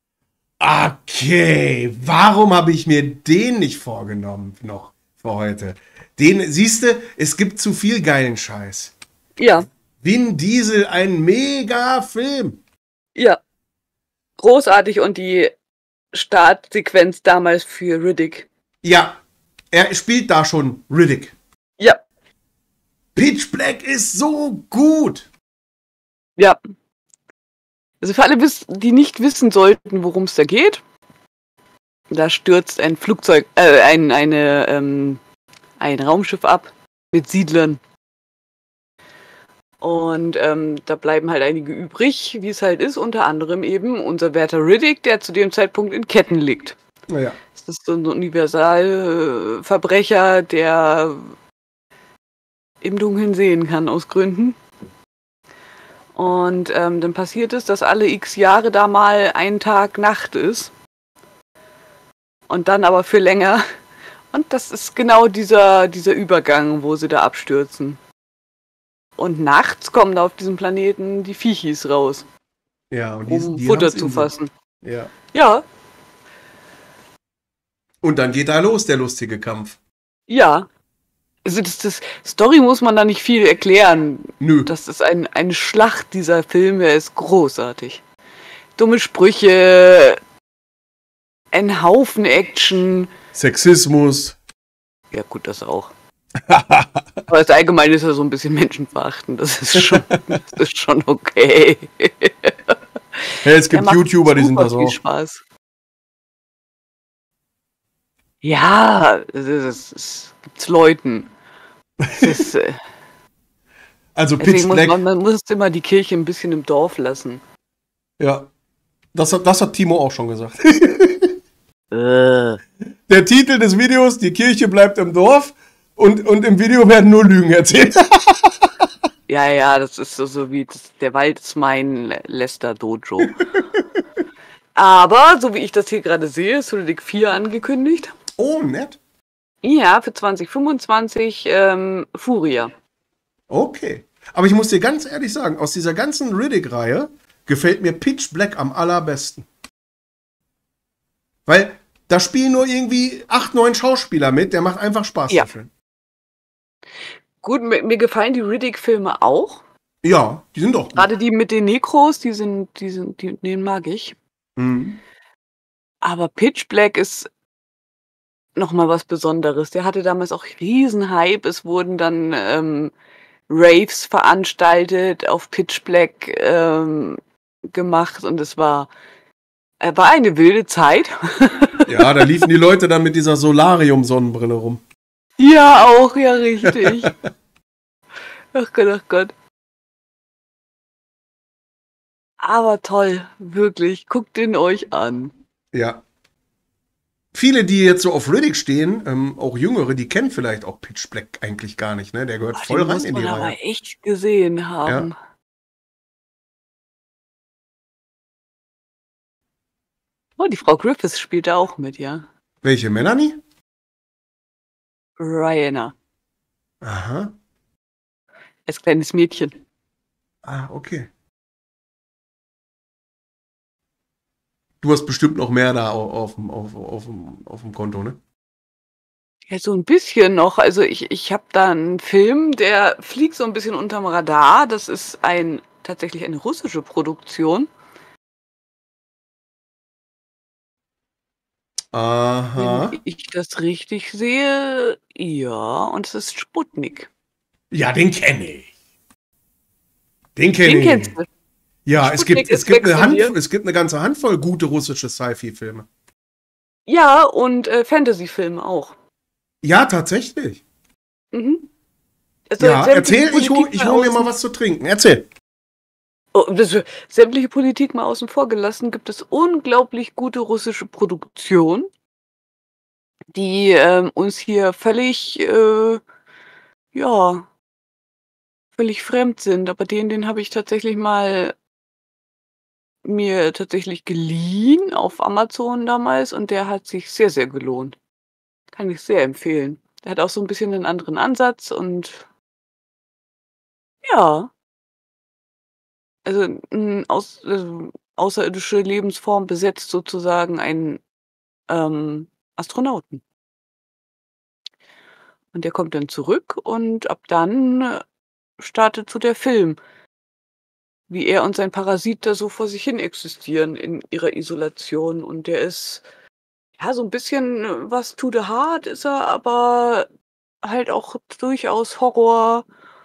Okay, warum habe ich mir den nicht vorgenommen noch für heute? Den, siehst du, es gibt zu viel geilen Scheiß. Ja. Vin Diesel, ein Mega-Film. Ja. Großartig und die Startsequenz damals für Riddick. Ja, er spielt da schon Riddick. Ja. Pitch Black ist so gut. Ja. Also für alle, die nicht wissen sollten, worum es da geht, da stürzt ein Flugzeug, ein Raumschiff ab mit Siedlern. Und da bleiben halt einige übrig, wie es halt ist, unter anderem eben unser werter Riddick, der zu dem Zeitpunkt in Ketten liegt. Naja. Das ist so ein Universalverbrecher, der im Dunkeln sehen kann, aus Gründen. Und dann passiert es, dass alle x Jahre da mal ein Tag Nacht ist. Und dann aber für länger. Und das ist genau dieser Übergang, wo sie da abstürzen. Und nachts kommen da auf diesem Planeten die Viechis raus. Ja, und um Futter zu fassen. Ja. Ja. Und dann geht da los, der lustige Kampf. Ja. Also das Story muss man da nicht viel erklären. Nö. Das ist eine Schlacht, dieser Film, der ist großartig. Dumme Sprüche, ein Haufen Action. Sexismus. Ja gut, das auch. Aber das Allgemeine ist ja so ein bisschen menschenverachtend. Das ist schon okay. Ja, es gibt YouTuber, die sind das auch. Spaß. Ja, es gibt's Leuten. Also Pitch Black. Man muss immer die Kirche ein bisschen im Dorf lassen. Ja, das hat Timo auch schon gesagt. Der Titel des Videos, die Kirche bleibt im Dorf und im Video werden nur Lügen erzählt. Ja, das ist so wie der Wald ist mein Lester Dojo. Aber, so wie ich das hier gerade sehe, ist Riddick 4 angekündigt. Oh, nett. Ja, für 2025 Furia. Okay. Aber ich muss dir ganz ehrlich sagen, aus dieser ganzen Riddick-Reihe gefällt mir Pitch Black am allerbesten. Weil da spielen nur irgendwie 8, 9 Schauspieler mit, der macht einfach Spaß. Ja. Dafür. Gut, mir gefallen die Riddick-Filme auch. Ja, die sind doch gut. Gerade die mit den Necros, den mag ich. Mhm. Aber Pitch Black ist noch mal was Besonderes. Der hatte damals auch Riesenhype. Es wurden dann Raves veranstaltet, auf Pitch Black gemacht und es war eine wilde Zeit. Ja, da liefen die Leute dann mit dieser Solarium-Sonnenbrille rum. Ja, auch, ja, richtig. Ach Gott, ach Gott. Aber toll, wirklich. Guckt ihn euch an. Ja. Viele, die jetzt so auf Riddick stehen, auch Jüngere, die kennen vielleicht auch Pitch Black eigentlich gar nicht, ne? Der gehört voll Den rein muss in die man aber Reihe. echt gesehen haben. Ja. Oh, die Frau Griffiths spielt da auch mit, ja. Welche, Melanie? Rihanna, Aha. als kleines Mädchen. Ah, okay. Du hast bestimmt noch mehr da auf dem Konto, ne? Ja, so ein bisschen noch. Also ich habe da einen Film, der fliegt so ein bisschen unterm Radar. Das ist tatsächlich eine russische Produktion. Aha. Wenn ich das richtig sehe, ja, und es ist Sputnik. Ja, den kenne ich. Den Den kenne ich. kennst du. Ja, Sputnik es ist gibt weg von dir. es gibt eine ganze Handvoll gute russische Sci-Fi-Filme. Ja, und Fantasy-Filme auch. Ja, tatsächlich. Mhm. Also Ja, sämtliche erzähl, ich Politik hol mir außen- mal was zu trinken. Erzähl. sämtliche Politik mal außen vor gelassen, gibt es unglaublich gute russische Produktionen, die uns hier völlig fremd sind. Aber den habe ich tatsächlich mal mir tatsächlich geliehen auf Amazon damals und der hat sich sehr, sehr gelohnt. Kann ich sehr empfehlen. Der hat auch so ein bisschen einen anderen Ansatz und ja, also außerirdische Lebensform besetzt sozusagen einen Astronauten. Und der kommt dann zurück und ab dann startet so der Film, wie er und sein Parasit da so vor sich hin existieren in ihrer Isolation. Und der ist, ja, so ein bisschen was to the heart ist er, aber halt auch durchaus Horror.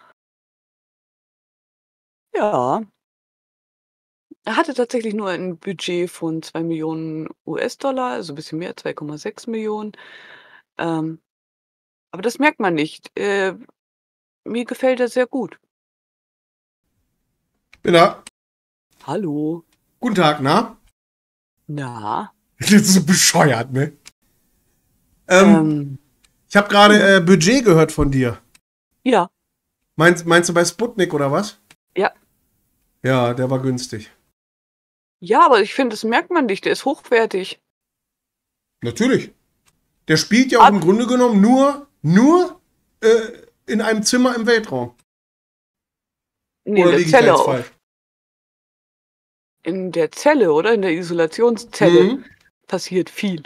Ja, er hatte tatsächlich nur ein Budget von 2 Millionen US-Dollar, also ein bisschen mehr, 2,6 Millionen. Ähm, aber das merkt man nicht. Mir gefällt er sehr gut. Bin da. Hallo. Guten Tag, na? Na? Das ist so bescheuert, ne? Ähm, Ich habe gerade Budget gehört von dir. ja, Meinst du bei Sputnik oder was? ja. Ja, der war günstig. Ja, aber ich finde, das merkt man nicht. Der ist hochwertig. Natürlich. Der spielt ja auch Ab- im Grunde genommen nur in einem Zimmer im Weltraum. Nee, Oder in der liege ich da Zelle jetzt auch. falsch? In der Zelle, oder? In der Isolationszelle Mhm. passiert viel.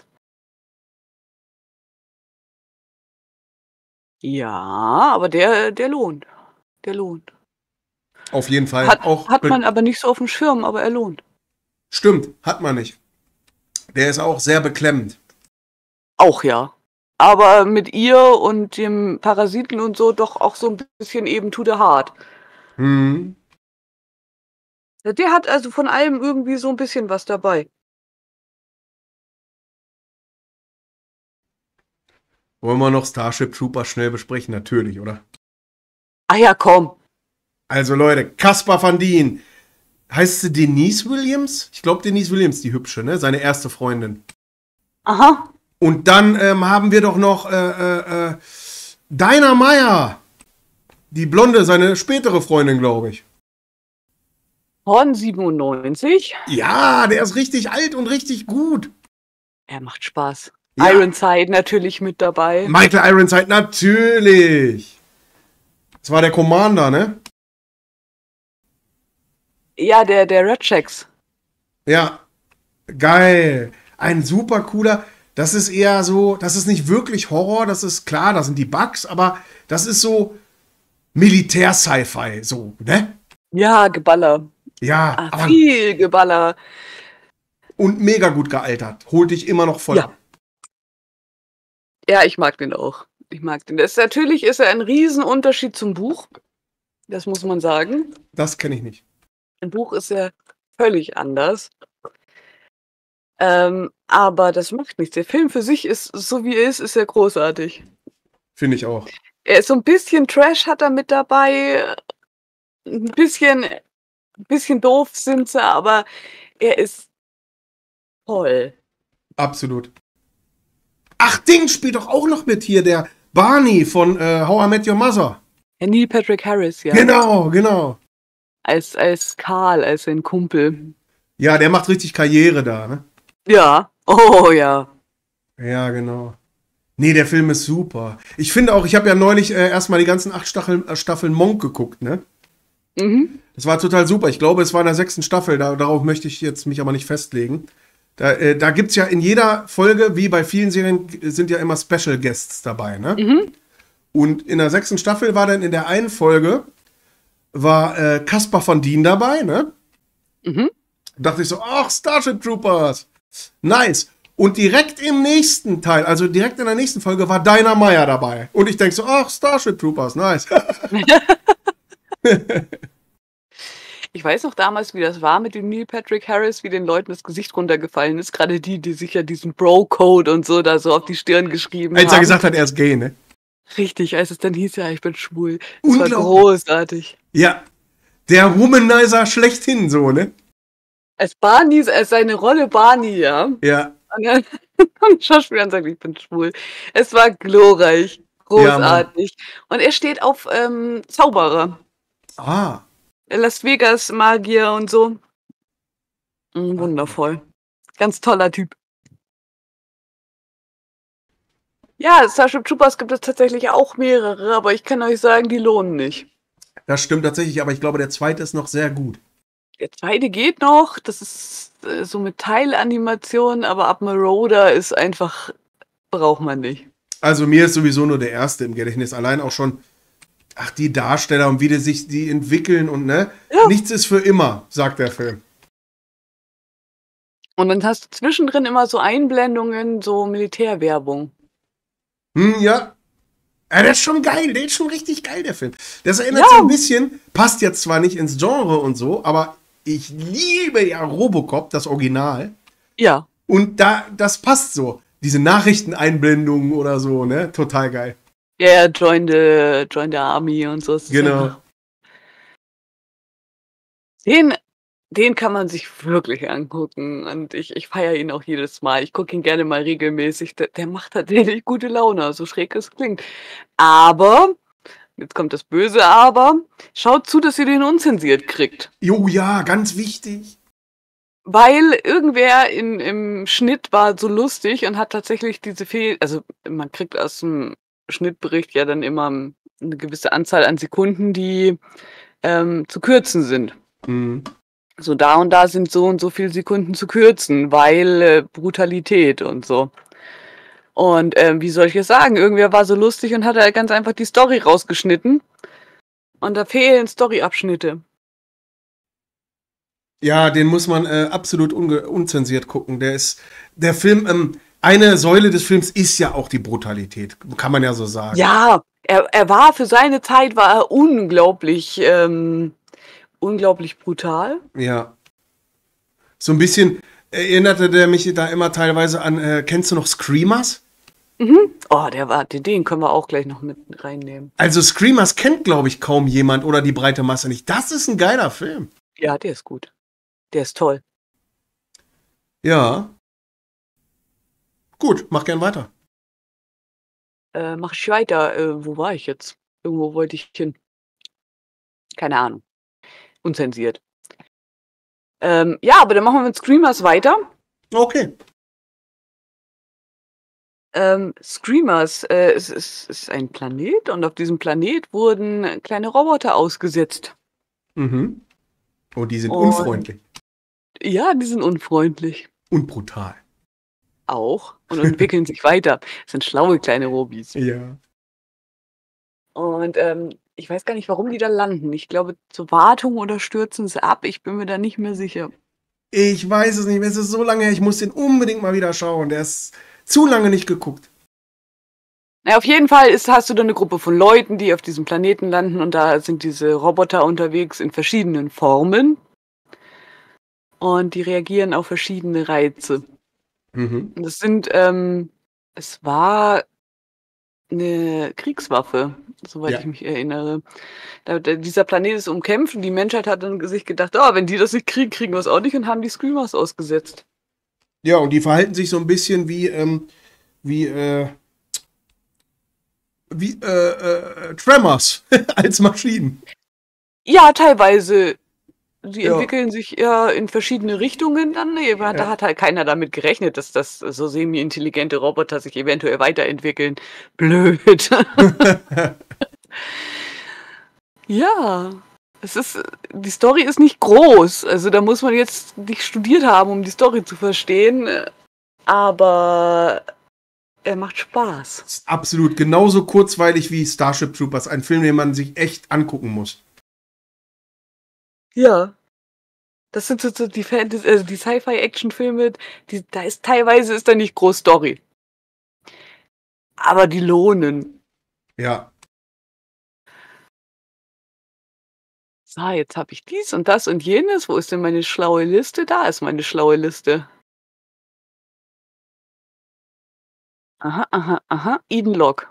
Ja, aber der lohnt. Der lohnt. Auf jeden Fall. Hat man aber nicht so auf dem Schirm, aber er lohnt. Stimmt, hat man nicht. Der ist auch sehr beklemmend. Auch ja. Aber mit ihr und dem Parasiten und so doch auch so ein bisschen eben to the heart. Mhm. Der hat also von allem irgendwie so ein bisschen was dabei. Wollen wir noch Starship Troopers schnell besprechen? Natürlich, oder? Ah ja, komm. Also Leute, Caspar Van Dien. Heißt sie Denise Williams? Ich glaube Denise Williams, die hübsche, ne? Seine erste Freundin. Aha. Und dann haben wir doch noch Dinah Meyer. Die Blonde, seine spätere Freundin, glaube ich. Horn 97. Ja, der ist richtig alt und richtig gut. Er macht Spaß. Ja. Ironside natürlich mit dabei. Michael Ironside, natürlich. Das war der Commander, ne? Ja, der Red Shacks. Ja, geil. Ein super cooler. Das ist eher so, das ist nicht wirklich Horror, das ist klar, das sind die Bugs, aber das ist so Militär-Sci-Fi, so, ne? Ja, Geballer. Ja, aber Viel Geballer. und mega gut gealtert. Holt dich immer noch voll Ja. ab. Ja, ich mag den auch. Ich mag den. Natürlich ist er ein Riesenunterschied zum Buch. Das muss man sagen. Das kenne ich nicht. Im Buch ist er völlig anders. Aber das macht nichts. Der Film für sich ist, so wie er ist er großartig. Finde ich auch. Er ist so ein bisschen Trash hat er mit dabei. Ein bisschen doof sind sie, aber er ist toll. Absolut. Ach, Ding spielt doch auch noch mit hier, der Barney von How I Met Your Mother. Ja, Neil Patrick Harris, ja. Genau. Als Karl, als sein Kumpel. Ja, der macht richtig Karriere da, ne? Ja. Oh ja. Ja, genau. Nee, der Film ist super. Ich finde auch, ich habe ja neulich erstmal die ganzen 8 Staffeln Monk geguckt, ne? Mhm. Das war total super. Ich glaube, es war in der 6. Staffel. Darauf möchte ich jetzt mich aber nicht festlegen. Da gibt es ja in jeder Folge, wie bei vielen Serien, sind ja immer Special Guests dabei, ne? Mhm. Und in der 6. Staffel war dann in der einen Folge war Caspar Van Dien dabei, ne? Mhm. Da dachte ich so, ach, Starship Troopers. Nice. Und direkt im nächsten Teil, also direkt in der nächsten Folge, war Dinah Meyer dabei. Und ich denke so, ach, Starship Troopers, nice. Ich weiß noch damals, wie das war mit dem Neil Patrick Harris, wie den Leuten das Gesicht runtergefallen ist. Gerade die sich ja diesen Bro-Code und so da so auf die Stirn geschrieben Als er haben. gesagt hat, er ist gay, ne? Richtig, als es dann hieß, ja, ich bin schwul. Das war Unglaublich. großartig. Ja, der Womanizer schlechthin, so, ne? Als Barney, als seine Rolle Barney, ja. Ja. Und dann und Schauspielern sagt, ich bin schwul. Es war glorreich, großartig. Und er steht auf Zauberer. Ah, Las Vegas Magier und so. Wundervoll. Ganz toller Typ. Ja, Starship Troopers gibt es tatsächlich auch mehrere, aber ich kann euch sagen, die lohnen nicht. das stimmt tatsächlich, aber ich glaube, der zweite ist noch sehr gut. Der zweite geht noch, das ist so mit Teilanimation, aber ab Marauder ist einfach, braucht man nicht. Also mir ist sowieso nur der erste im Gedächtnis. Allein auch schon, ach, die Darsteller und wie die sich die entwickeln und ne? Ja. Nichts ist für immer, sagt der Film. Und dann hast du zwischendrin immer so Einblendungen, so Militärwerbung. Ja. Ja, der ist schon geil, der ist schon richtig geil, der Film. Das erinnert Ja. so ein bisschen, passt jetzt zwar nicht ins Genre und so, aber ich liebe ja Robocop, das Original. Ja. Und das passt so. Diese Nachrichteneinblendungen oder so, ne? Total geil. Ja, Join the Army und so. Das ist Genau. einfach- Den kann man sich wirklich angucken und ich feiere ihn auch jedes Mal. Ich gucke ihn gerne mal regelmäßig. Der macht tatsächlich gute Laune, so schräg es klingt. Aber, jetzt kommt das böse Aber, schaut zu, dass ihr den unzensiert kriegt. Jo, ja, ganz wichtig. Weil irgendwer im Schnitt war so lustig und hat tatsächlich diese also man kriegt aus dem Schnittbericht ja dann immer eine gewisse Anzahl an Sekunden, die zu kürzen sind. Mhm. So da und da sind so und so viele Sekunden zu kürzen, weil Brutalität und so. Und wie soll ich es sagen? Irgendwer war so lustig und hat ganz einfach die Story rausgeschnitten. Und da fehlen Storyabschnitte. Ja, den muss man absolut unzensiert gucken. Der Film, eine Säule des Films ist ja auch die Brutalität, kann man ja so sagen. Ja, er war für seine Zeit war er unglaublich brutal. Ja. So ein bisschen erinnerte der mich da immer teilweise an, kennst du noch Screamers? Oh, den können wir auch gleich noch mit reinnehmen. Also Screamers kennt, glaube ich, kaum jemand oder die breite Masse nicht. Das ist ein geiler Film. Ja, der ist gut. Der ist toll. Ja. Gut, mach gern weiter. Mach ich weiter. Wo war ich jetzt? Irgendwo wollte ich hin. Keine Ahnung. Unzensiert. Ja, aber dann machen wir mit Screamers weiter. Okay. Screamers ist ein Planet und auf diesem Planet wurden kleine Roboter ausgesetzt. Mhm. Und die sind Und- unfreundlich Ja, die sind unfreundlich. und brutal. Auch. Und entwickeln sich weiter. Das sind schlaue kleine Robis. Ja. Und Ich weiß gar nicht, warum die da landen. Ich glaube, zur Wartung oder stürzen sie ab. Ich bin mir da nicht mehr sicher. Ich weiß es nicht mehr. Es ist so lange her. Ich muss den unbedingt mal wieder schauen. Der ist zu lange nicht geguckt. Na, auf jeden Fall hast du da eine Gruppe von Leuten, die auf diesem Planeten landen und da sind diese Roboter unterwegs in verschiedenen Formen und die reagieren auf verschiedene Reize. Und das sind, es war eine Kriegswaffe, soweit ich mich erinnere. Dieser Planet ist umkämpft und die Menschheit hat dann sich gedacht, wenn die das nicht kriegen, kriegen wir es auch nicht und haben die Screamers ausgesetzt. Ja, und die verhalten sich so ein bisschen wie Tremors als Maschinen. Ja, teilweise. Die entwickeln sich ja in verschiedene Richtungen dann. Da hat halt keiner damit gerechnet, dass das so semi-intelligente Roboter sich eventuell weiterentwickeln. Blöd. Ja, die Story ist nicht groß. Also da muss man jetzt nicht studiert haben, um die Story zu verstehen. Aber er macht Spaß. Das ist absolut genauso kurzweilig wie Starship Troopers. Ein Film, den man sich echt angucken muss. Ja. Das sind so die die Sci-Fi-Action-Filme, teilweise ist da nicht groß Story. Aber die lohnen. Ja. So, jetzt habe ich dies und das und jenes. Wo ist denn meine schlaue Liste? Da ist meine schlaue Liste. Aha. Eden Log.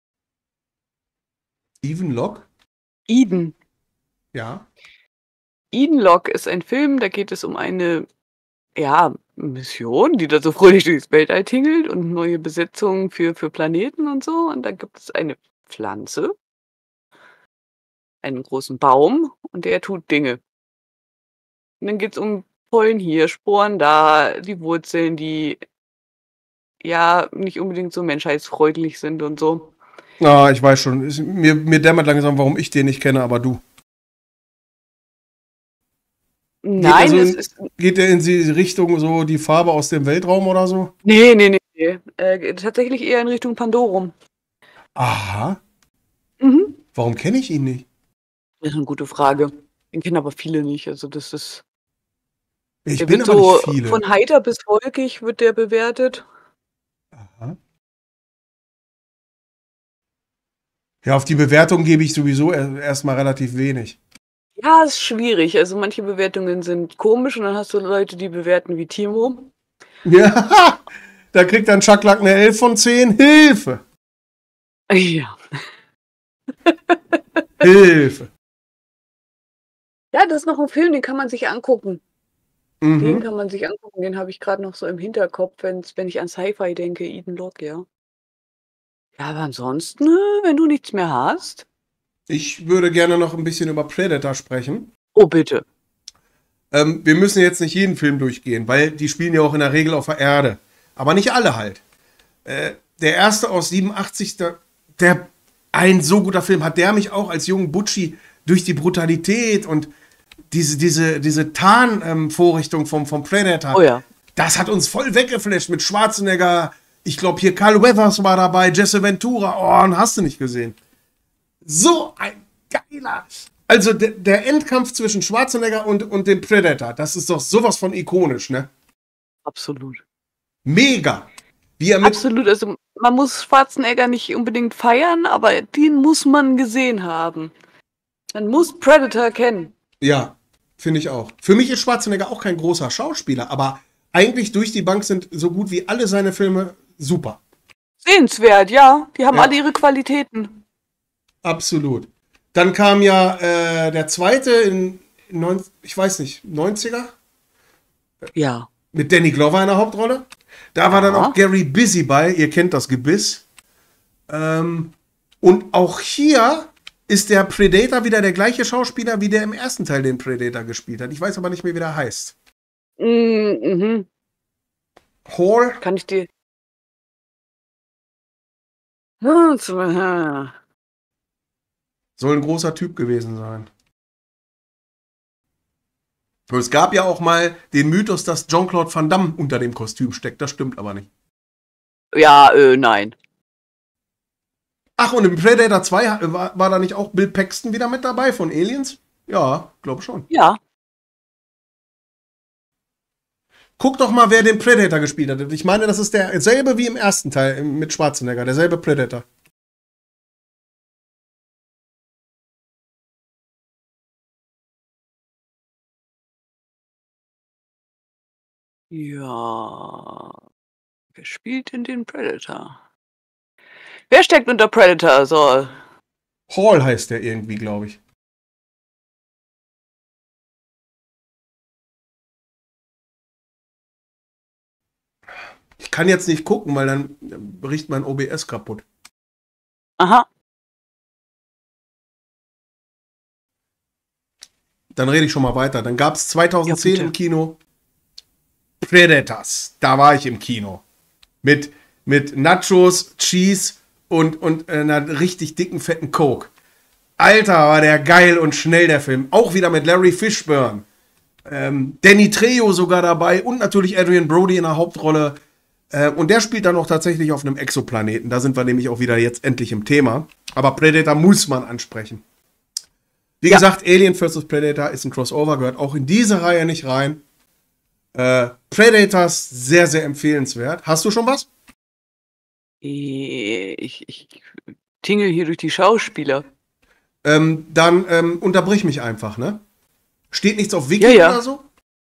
Eden Log? Eden. Ja. Eden Log ist ein Film, da geht es um eine Mission, die da so fröhlich durchs Weltall tingelt und neue Besetzungen für Planeten und so. Und da gibt es eine Pflanze, einen großen Baum und der tut Dinge. Und dann geht es um Pollen hier, Sporen da, die Wurzeln, die nicht unbedingt so menschheitsfreundlich sind und so. Ah, ich weiß schon. Mir dämmert langsam, warum ich den nicht kenne, aber du. Nein, geht der in die Richtung so die Farbe aus dem Weltraum oder so? Nee. Tatsächlich eher in Richtung Pandorum. Aha. Mhm. Warum kenne ich ihn nicht? Das ist eine gute Frage. Den kennen aber viele nicht. Also das ist. Ich bin aber nicht viele. Von heiter bis wolkig wird der bewertet. Aha. Ja, auf die Bewertung gebe ich sowieso erstmal relativ wenig. Ja, ist schwierig. Also manche Bewertungen sind komisch und dann hast du Leute, die bewerten wie Timo. Ja, da kriegt dann Chuck Luck eine 11 von 10. Hilfe! Ja. Hilfe! Ja, das ist noch ein Film, den kann man sich angucken. Mhm. Den kann man sich angucken. Den habe ich gerade noch so im Hinterkopf, wenn ich an Sci-Fi denke, Eden Log, ja. Ja, aber ansonsten, wenn du nichts mehr hast. Ich würde gerne noch ein bisschen über Predator sprechen. Oh, bitte. Wir müssen jetzt nicht jeden Film durchgehen, weil die spielen ja auch in der Regel auf der Erde. Aber nicht alle halt. Der erste aus 87, der ein so guter Film hat, der mich auch als jungen Butschi durch die Brutalität und diese Tarnvorrichtung vom Predator, oh ja, das hat uns voll weggeflasht mit Schwarzenegger. Ich glaube, hier Carl Weathers war dabei, Jesse Ventura. Oh, und hast du nicht gesehen. So ein geiler. Also der Endkampf zwischen Schwarzenegger und dem Predator, das ist doch sowas von ikonisch, ne? Absolut. Mega. Absolut. Also man muss Schwarzenegger nicht unbedingt feiern, aber den muss man gesehen haben. Man muss Predator kennen. Ja, finde ich auch. Für mich ist Schwarzenegger auch kein großer Schauspieler, aber eigentlich durch die Bank sind so gut wie alle seine Filme super. Sehenswert, ja. Die haben alle ihre Qualitäten. Absolut. Dann kam ja der zweite in 90er? Ja. Mit Danny Glover in der Hauptrolle. Da war dann auch Gary Busey bei. Ihr kennt das Gebiss. Und auch hier ist der Predator wieder der gleiche Schauspieler, wie der im ersten Teil den Predator gespielt hat. Ich weiß aber nicht mehr, wie der heißt. Mhm. Hall? Kann ich dir... Soll ein großer Typ gewesen sein. Und es gab ja auch mal den Mythos, dass Jean-Claude Van Damme unter dem Kostüm steckt. Das stimmt aber nicht. Ja, nein. Ach, und im Predator 2 war da nicht auch Bill Paxton wieder mit dabei von Aliens? Ja, glaube schon. Ja. Guck doch mal, wer den Predator gespielt hat. Ich meine, das ist derselbe wie im ersten Teil mit Schwarzenegger, derselbe Predator. Ja. Wer spielt denn den Predator? Wer steckt unter Predator? So. Hall heißt der irgendwie, glaube ich. Ich kann jetzt nicht gucken, weil dann bricht mein OBS kaputt. Aha. Dann rede ich schon mal weiter. Dann gab es 2010 Ja, im Kino Predators. Da war ich im Kino. Mit Nachos, Cheese und einer richtig dicken, fetten Coke. Alter, war der geil und schnell, der Film. Auch wieder mit Larry Fishburne. Danny Trejo sogar dabei und natürlich Adrian Brody in der Hauptrolle. Und der spielt dann auch tatsächlich auf einem Exoplaneten. Da sind wir nämlich auch wieder jetzt endlich im Thema. Aber Predator muss man ansprechen. Wie gesagt, Alien vs. Predator ist ein Crossover, gehört auch in diese Reihe nicht rein. Predators, sehr, sehr empfehlenswert. Hast du schon was? Ich tingel hier durch die Schauspieler. Dann unterbrich mich einfach, ne? Steht nichts auf Wiki Ja. oder so?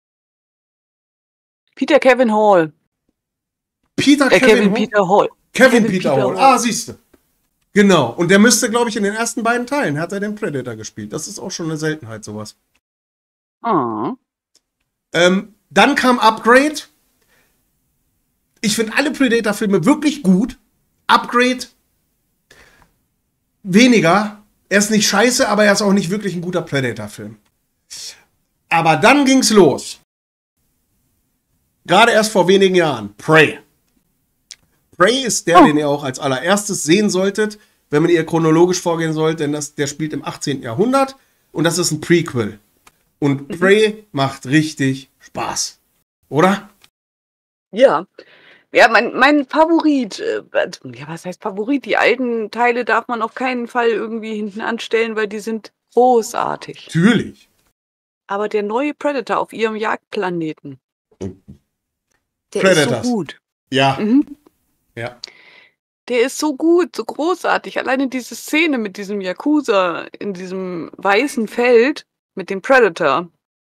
Peter Kevin Hall. Peter Hall. Kevin Peter Hall. Ah, siehst du. Genau. Und der müsste, glaube ich, in den ersten beiden Teilen hat er den Predator gespielt. Das ist auch schon eine Seltenheit, sowas. Ah. Dann kam Upgrade. Ich finde alle Predator-Filme wirklich gut. Upgrade weniger. Er ist nicht scheiße, aber er ist auch nicht wirklich ein guter Predator-Film. Aber dann ging's los. Gerade erst vor wenigen Jahren. Prey. Prey ist der, den ihr auch als allererstes sehen solltet, wenn man ihr chronologisch vorgehen sollt, denn der spielt im 18. Jahrhundert und das ist ein Prequel. Und Prey macht richtig Spaß. Oder? Ja. Ja, mein Favorit, ja, was heißt Favorit? Die alten Teile darf man auf keinen Fall irgendwie hinten anstellen, weil die sind großartig. Natürlich. Aber der neue Predator auf ihrem Jagdplaneten, der Predators. ist so gut. Ja. Mhm. Ja. Der ist so gut, so großartig. Alleine diese Szene mit diesem Yakuza in diesem weißen Feld mit dem Predator,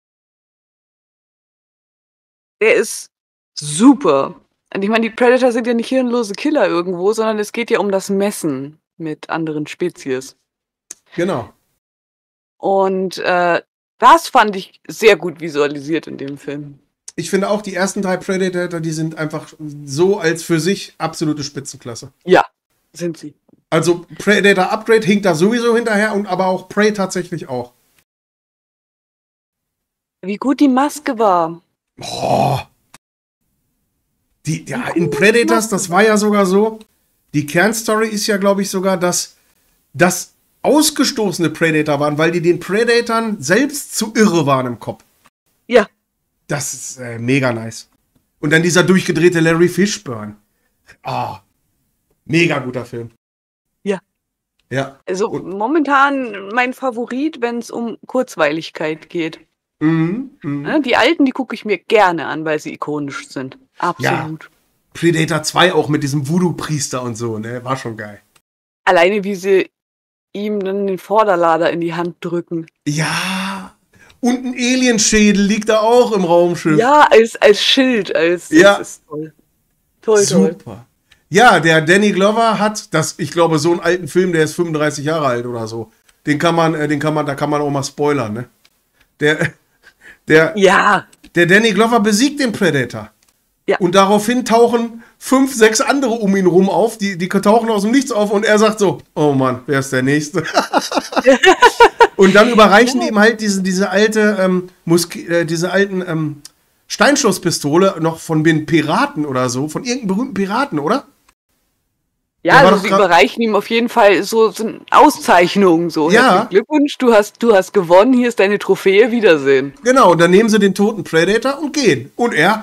der ist super. Und ich meine, die Predator sind ja nicht hirnlose Killer irgendwo, sondern es geht ja um das Messen mit anderen Spezies. Genau. Und das fand ich sehr gut visualisiert in dem Film. Ich finde auch, die ersten 3 Predator, die sind einfach so als für sich absolute Spitzenklasse. Ja, sind sie. Also Predator Upgrade hinkt da sowieso hinterher, und aber auch Prey tatsächlich auch. Wie gut die Maske war. Boah. In Predators, das war ja sogar so, die Kernstory ist ja, glaube ich, sogar, dass das ausgestoßene Predator waren, weil die den Predatoren selbst zu irre waren im Kopf. Ja. Das ist mega nice. Und dann dieser durchgedrehte Larry Fishburne. Mega guter Film. Ja. Ja. Also momentan mein Favorit, wenn es um Kurzweiligkeit geht. Die alten, die gucke ich mir gerne an, weil sie ikonisch sind. Absolut. Ja. Predator 2 auch mit diesem Voodoo-Priester und so, ne? War schon geil. Alleine wie sie ihm dann den Vorderlader in die Hand drücken. Ja. Und ein Alienschädel liegt da auch im Raumschiff. Ja, als Schild. Das ist toll. Toll. Super. Ja, der Danny Glover hat ich glaube, so einen alten Film, der ist 35 Jahre alt oder so. Da kann man auch mal spoilern, ne? Der Danny Glover besiegt den Predator. Ja. Und daraufhin tauchen 5, 6 andere um ihn rum auf, die tauchen aus dem Nichts auf und er sagt so, oh Mann, wer ist der Nächste? Und dann überreichen ihm halt diese alten Steinschusspistole noch von den Piraten oder so, von irgendeinem berühmten Piraten, oder? Ja, also sie überreichen ihm auf jeden Fall so eine Auszeichnung. So. Ja. Herzlichen Glückwunsch, du hast gewonnen, hier ist deine Trophäe, Wiedersehen. Genau, und dann nehmen sie den toten Predator und gehen. Und er,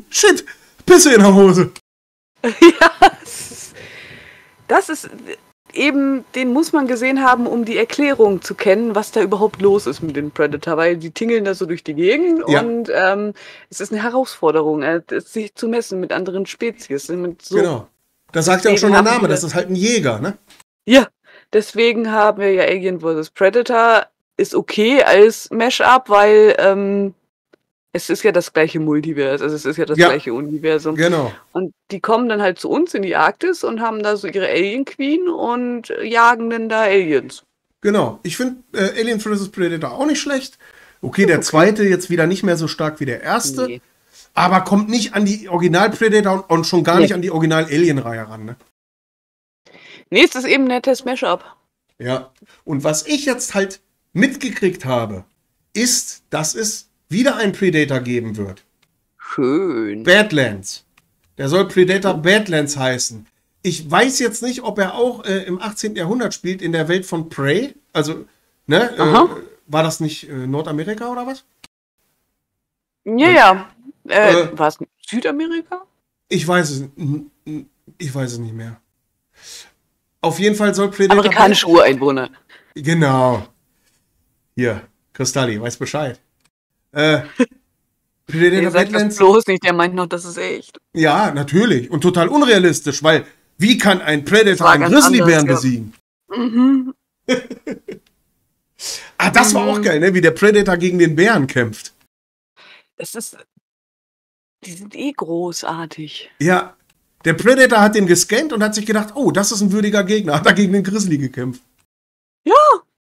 shit, Pisse in der Hose. Ja, das ist, eben, den muss man gesehen haben, um die Erklärung zu kennen, was da überhaupt los ist mit dem Predator, weil die tingeln da so durch die Gegend und es ist eine Herausforderung, sich zu messen mit anderen Spezies. Genau. Da sagt ja auch schon der Name, das ist halt ein Jäger, ne? Ja, deswegen haben wir ja Alien vs. Predator, ist okay als Mashup, weil es ist ja das gleiche Multiversum, also es ist ja das gleiche Universum. Genau. Und die kommen dann halt zu uns in die Arktis und haben da so ihre Alien Queen und jagen dann da Aliens. Genau. Ich finde Alien vs. Predator auch nicht schlecht. Okay, der zweite jetzt wieder nicht mehr so stark wie der erste. Nee. Aber kommt nicht an die Original-Predator und schon gar nicht an die Original-Alien-Reihe ran, ne? Nee, es ist eben ein nettes Mashup. Ja. Und was ich jetzt halt mitgekriegt habe, ist, dass es wieder einen Predator geben wird. Schön. Badlands. Der soll Predator Badlands heißen. Ich weiß jetzt nicht, ob er auch im 18. Jahrhundert spielt, in der Welt von Prey. Also, ne? War das nicht Nordamerika oder was? Ja. War es Südamerika? Ich weiß es nicht mehr. Auf jeden Fall soll Predator... Amerikanische Ureinwohner. Genau. Hier, Kristalli, weiß Bescheid. Predator Badlands... bloß nicht, der meint noch, das ist echt. Ja, natürlich. Und total unrealistisch, weil wie kann ein Predator einen Grizzlybären besiegen? Mhm. Das war auch geil, ne? Wie der Predator gegen den Bären kämpft. Die sind eh großartig. Ja, der Predator hat den gescannt und hat sich gedacht, oh, das ist ein würdiger Gegner. Hat er gegen den Grizzly gekämpft. Ja.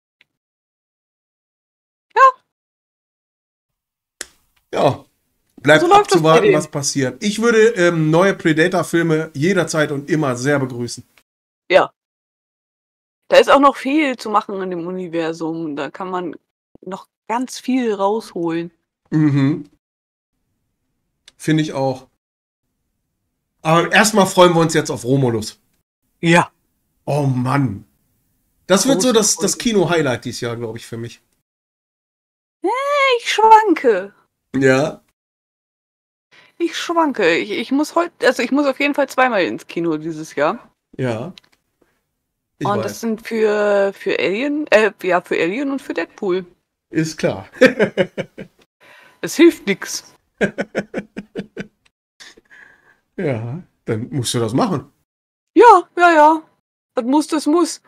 Ja. Bleibt so abzuwarten, was passiert. Ich würde neue Predator-Filme jederzeit und immer sehr begrüßen. Ja. Da ist auch noch viel zu machen in dem Universum. Da kann man noch ganz viel rausholen. Mhm. Finde ich auch. Aber erstmal freuen wir uns jetzt auf Romulus. Ja. Oh Mann. Das wird so das Kino-Highlight dieses Jahr, glaube ich, für mich. Ich schwanke. Ja. Ich schwanke. Ich muss auf jeden Fall zweimal ins Kino dieses Jahr. Ja. Und das sind für Alien, für Alien und für Deadpool. Ist klar. Es hilft nichts. Ja, dann musst du das machen. Ja. Das muss.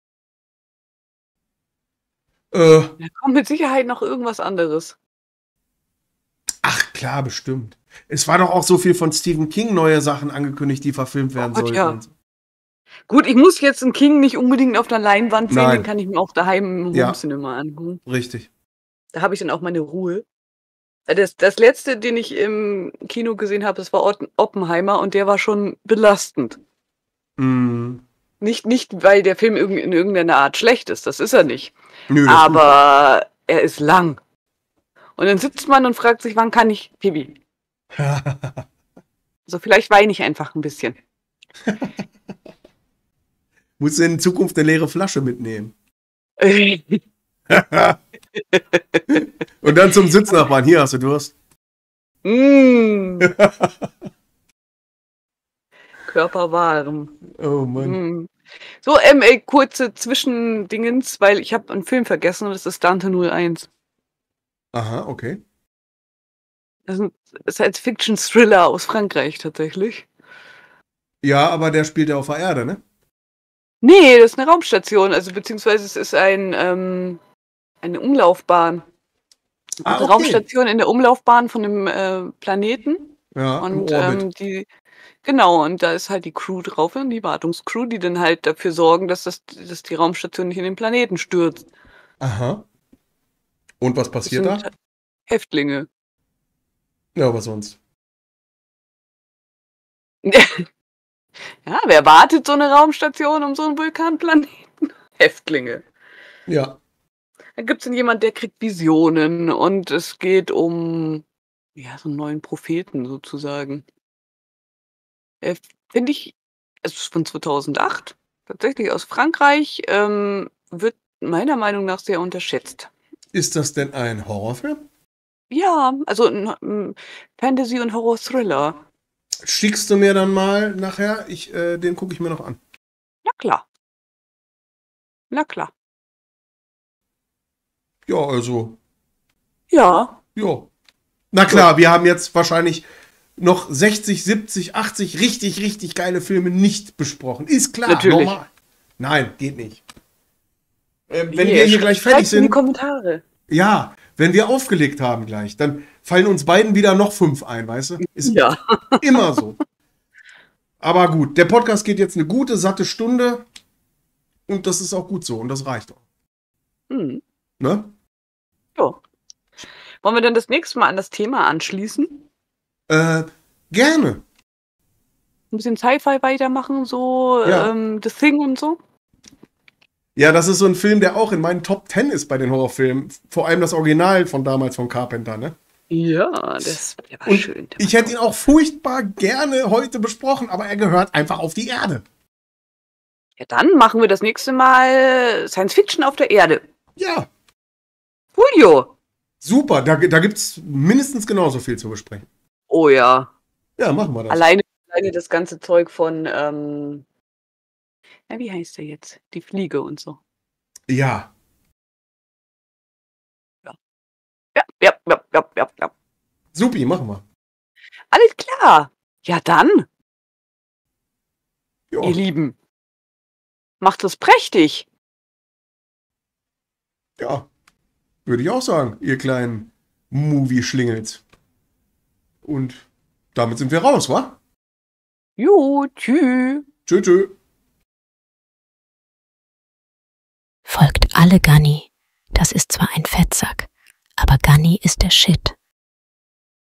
Da kommt mit Sicherheit noch irgendwas anderes. Ach klar, bestimmt. Es war doch auch so viel von Stephen King neue Sachen angekündigt, die verfilmt werden sollten. Ja. Und so. Gut, ich muss jetzt einen King nicht unbedingt auf der Leinwand sehen, den kann ich mir auch daheim im Wohnzimmer angucken. Richtig. Da habe ich dann auch meine Ruhe. Das letzte, den ich im Kino gesehen habe, das war Oppenheimer und der war schon belastend. Mm. Nicht, weil der Film in irgendeiner Art schlecht ist, das ist er nicht. Nö, aber er ist lang. Und dann sitzt man und fragt sich, wann kann ich Pipi? Also vielleicht weine ich einfach ein bisschen. Musst du in Zukunft eine leere Flasche mitnehmen. Und dann zum Sitznachbarn. Hier hast du Durst. Körperwarm. Oh Mann. So, kurze Zwischendingens, weil ich habe einen Film vergessen und das ist Dante 01. Aha, okay. Das ist ein Science-Fiction-Thriller aus Frankreich tatsächlich. Ja, aber der spielt ja auf der Erde, ne? Nee, das ist eine Raumstation, also beziehungsweise es ist eine Umlaufbahn. Eine Raumstation in der Umlaufbahn von dem Planeten. Ja, und genau, und da ist halt die Crew drauf, die Wartungscrew, die dann halt dafür sorgen, dass die Raumstation nicht in den Planeten stürzt. Aha. Und was passiert da? Häftlinge. Ja, was sonst? Ja, wer wartet so eine Raumstation um so einen Vulkanplaneten? Häftlinge. Ja. Da gibt es dann jemanden, der kriegt Visionen und es geht um so einen neuen Propheten sozusagen. Finde ich, es ist von 2008, tatsächlich aus Frankreich, wird meiner Meinung nach sehr unterschätzt. Ist das denn ein Horrorfilm? Ja, also ein Fantasy- und Horror-Thriller. Schickst du mir dann mal nachher? Den gucke ich mir noch an. Ja, klar. Na klar. Ja, also. Ja. Ja. Na klar, wir haben jetzt wahrscheinlich noch 60, 70, 80 richtig, richtig geile Filme nicht besprochen. Ist klar, Natürlich. normal. Nein, geht nicht. Wenn wir hier gleich fertig sind. In die Kommentare. Ja, wenn wir aufgelegt haben gleich, dann fallen uns beiden wieder noch 5 ein, weißt du? Ist Ja. immer so. Aber gut, der Podcast geht jetzt eine gute, satte Stunde. Und das ist auch gut so. Und das reicht auch. Hm. Ne? Ja. Wollen wir denn das nächste Mal an das Thema anschließen? Gerne. Ein bisschen Sci-Fi weitermachen, so Ja. The Thing und so? Ja, das ist so ein Film, der auch in meinen Top 10 ist bei den Horrorfilmen. Vor allem das Original von damals von Carpenter, ne? Ja, der war schön. Ich hätte ihn auch furchtbar gerne heute besprochen, aber er gehört einfach auf die Erde. Ja, dann machen wir das nächste Mal Science Fiction auf der Erde. Ja. Julio. Super, da gibt es mindestens genauso viel zu besprechen. Oh ja. Ja, machen wir das. Alleine das ganze Zeug von, wie heißt der jetzt? Die Fliege und so. Ja. Ja. Supi, machen wir. Alles klar. Ja, dann, Jo. ihr Lieben. Macht es prächtig. Ja, würde ich auch sagen, ihr kleinen Movie-Schlingels. Und damit sind wir raus, wa? Jo, tschüss. Tschö. Folgt alle Gunny. Das ist zwar ein Fettsack, aber Gunny ist der Shit.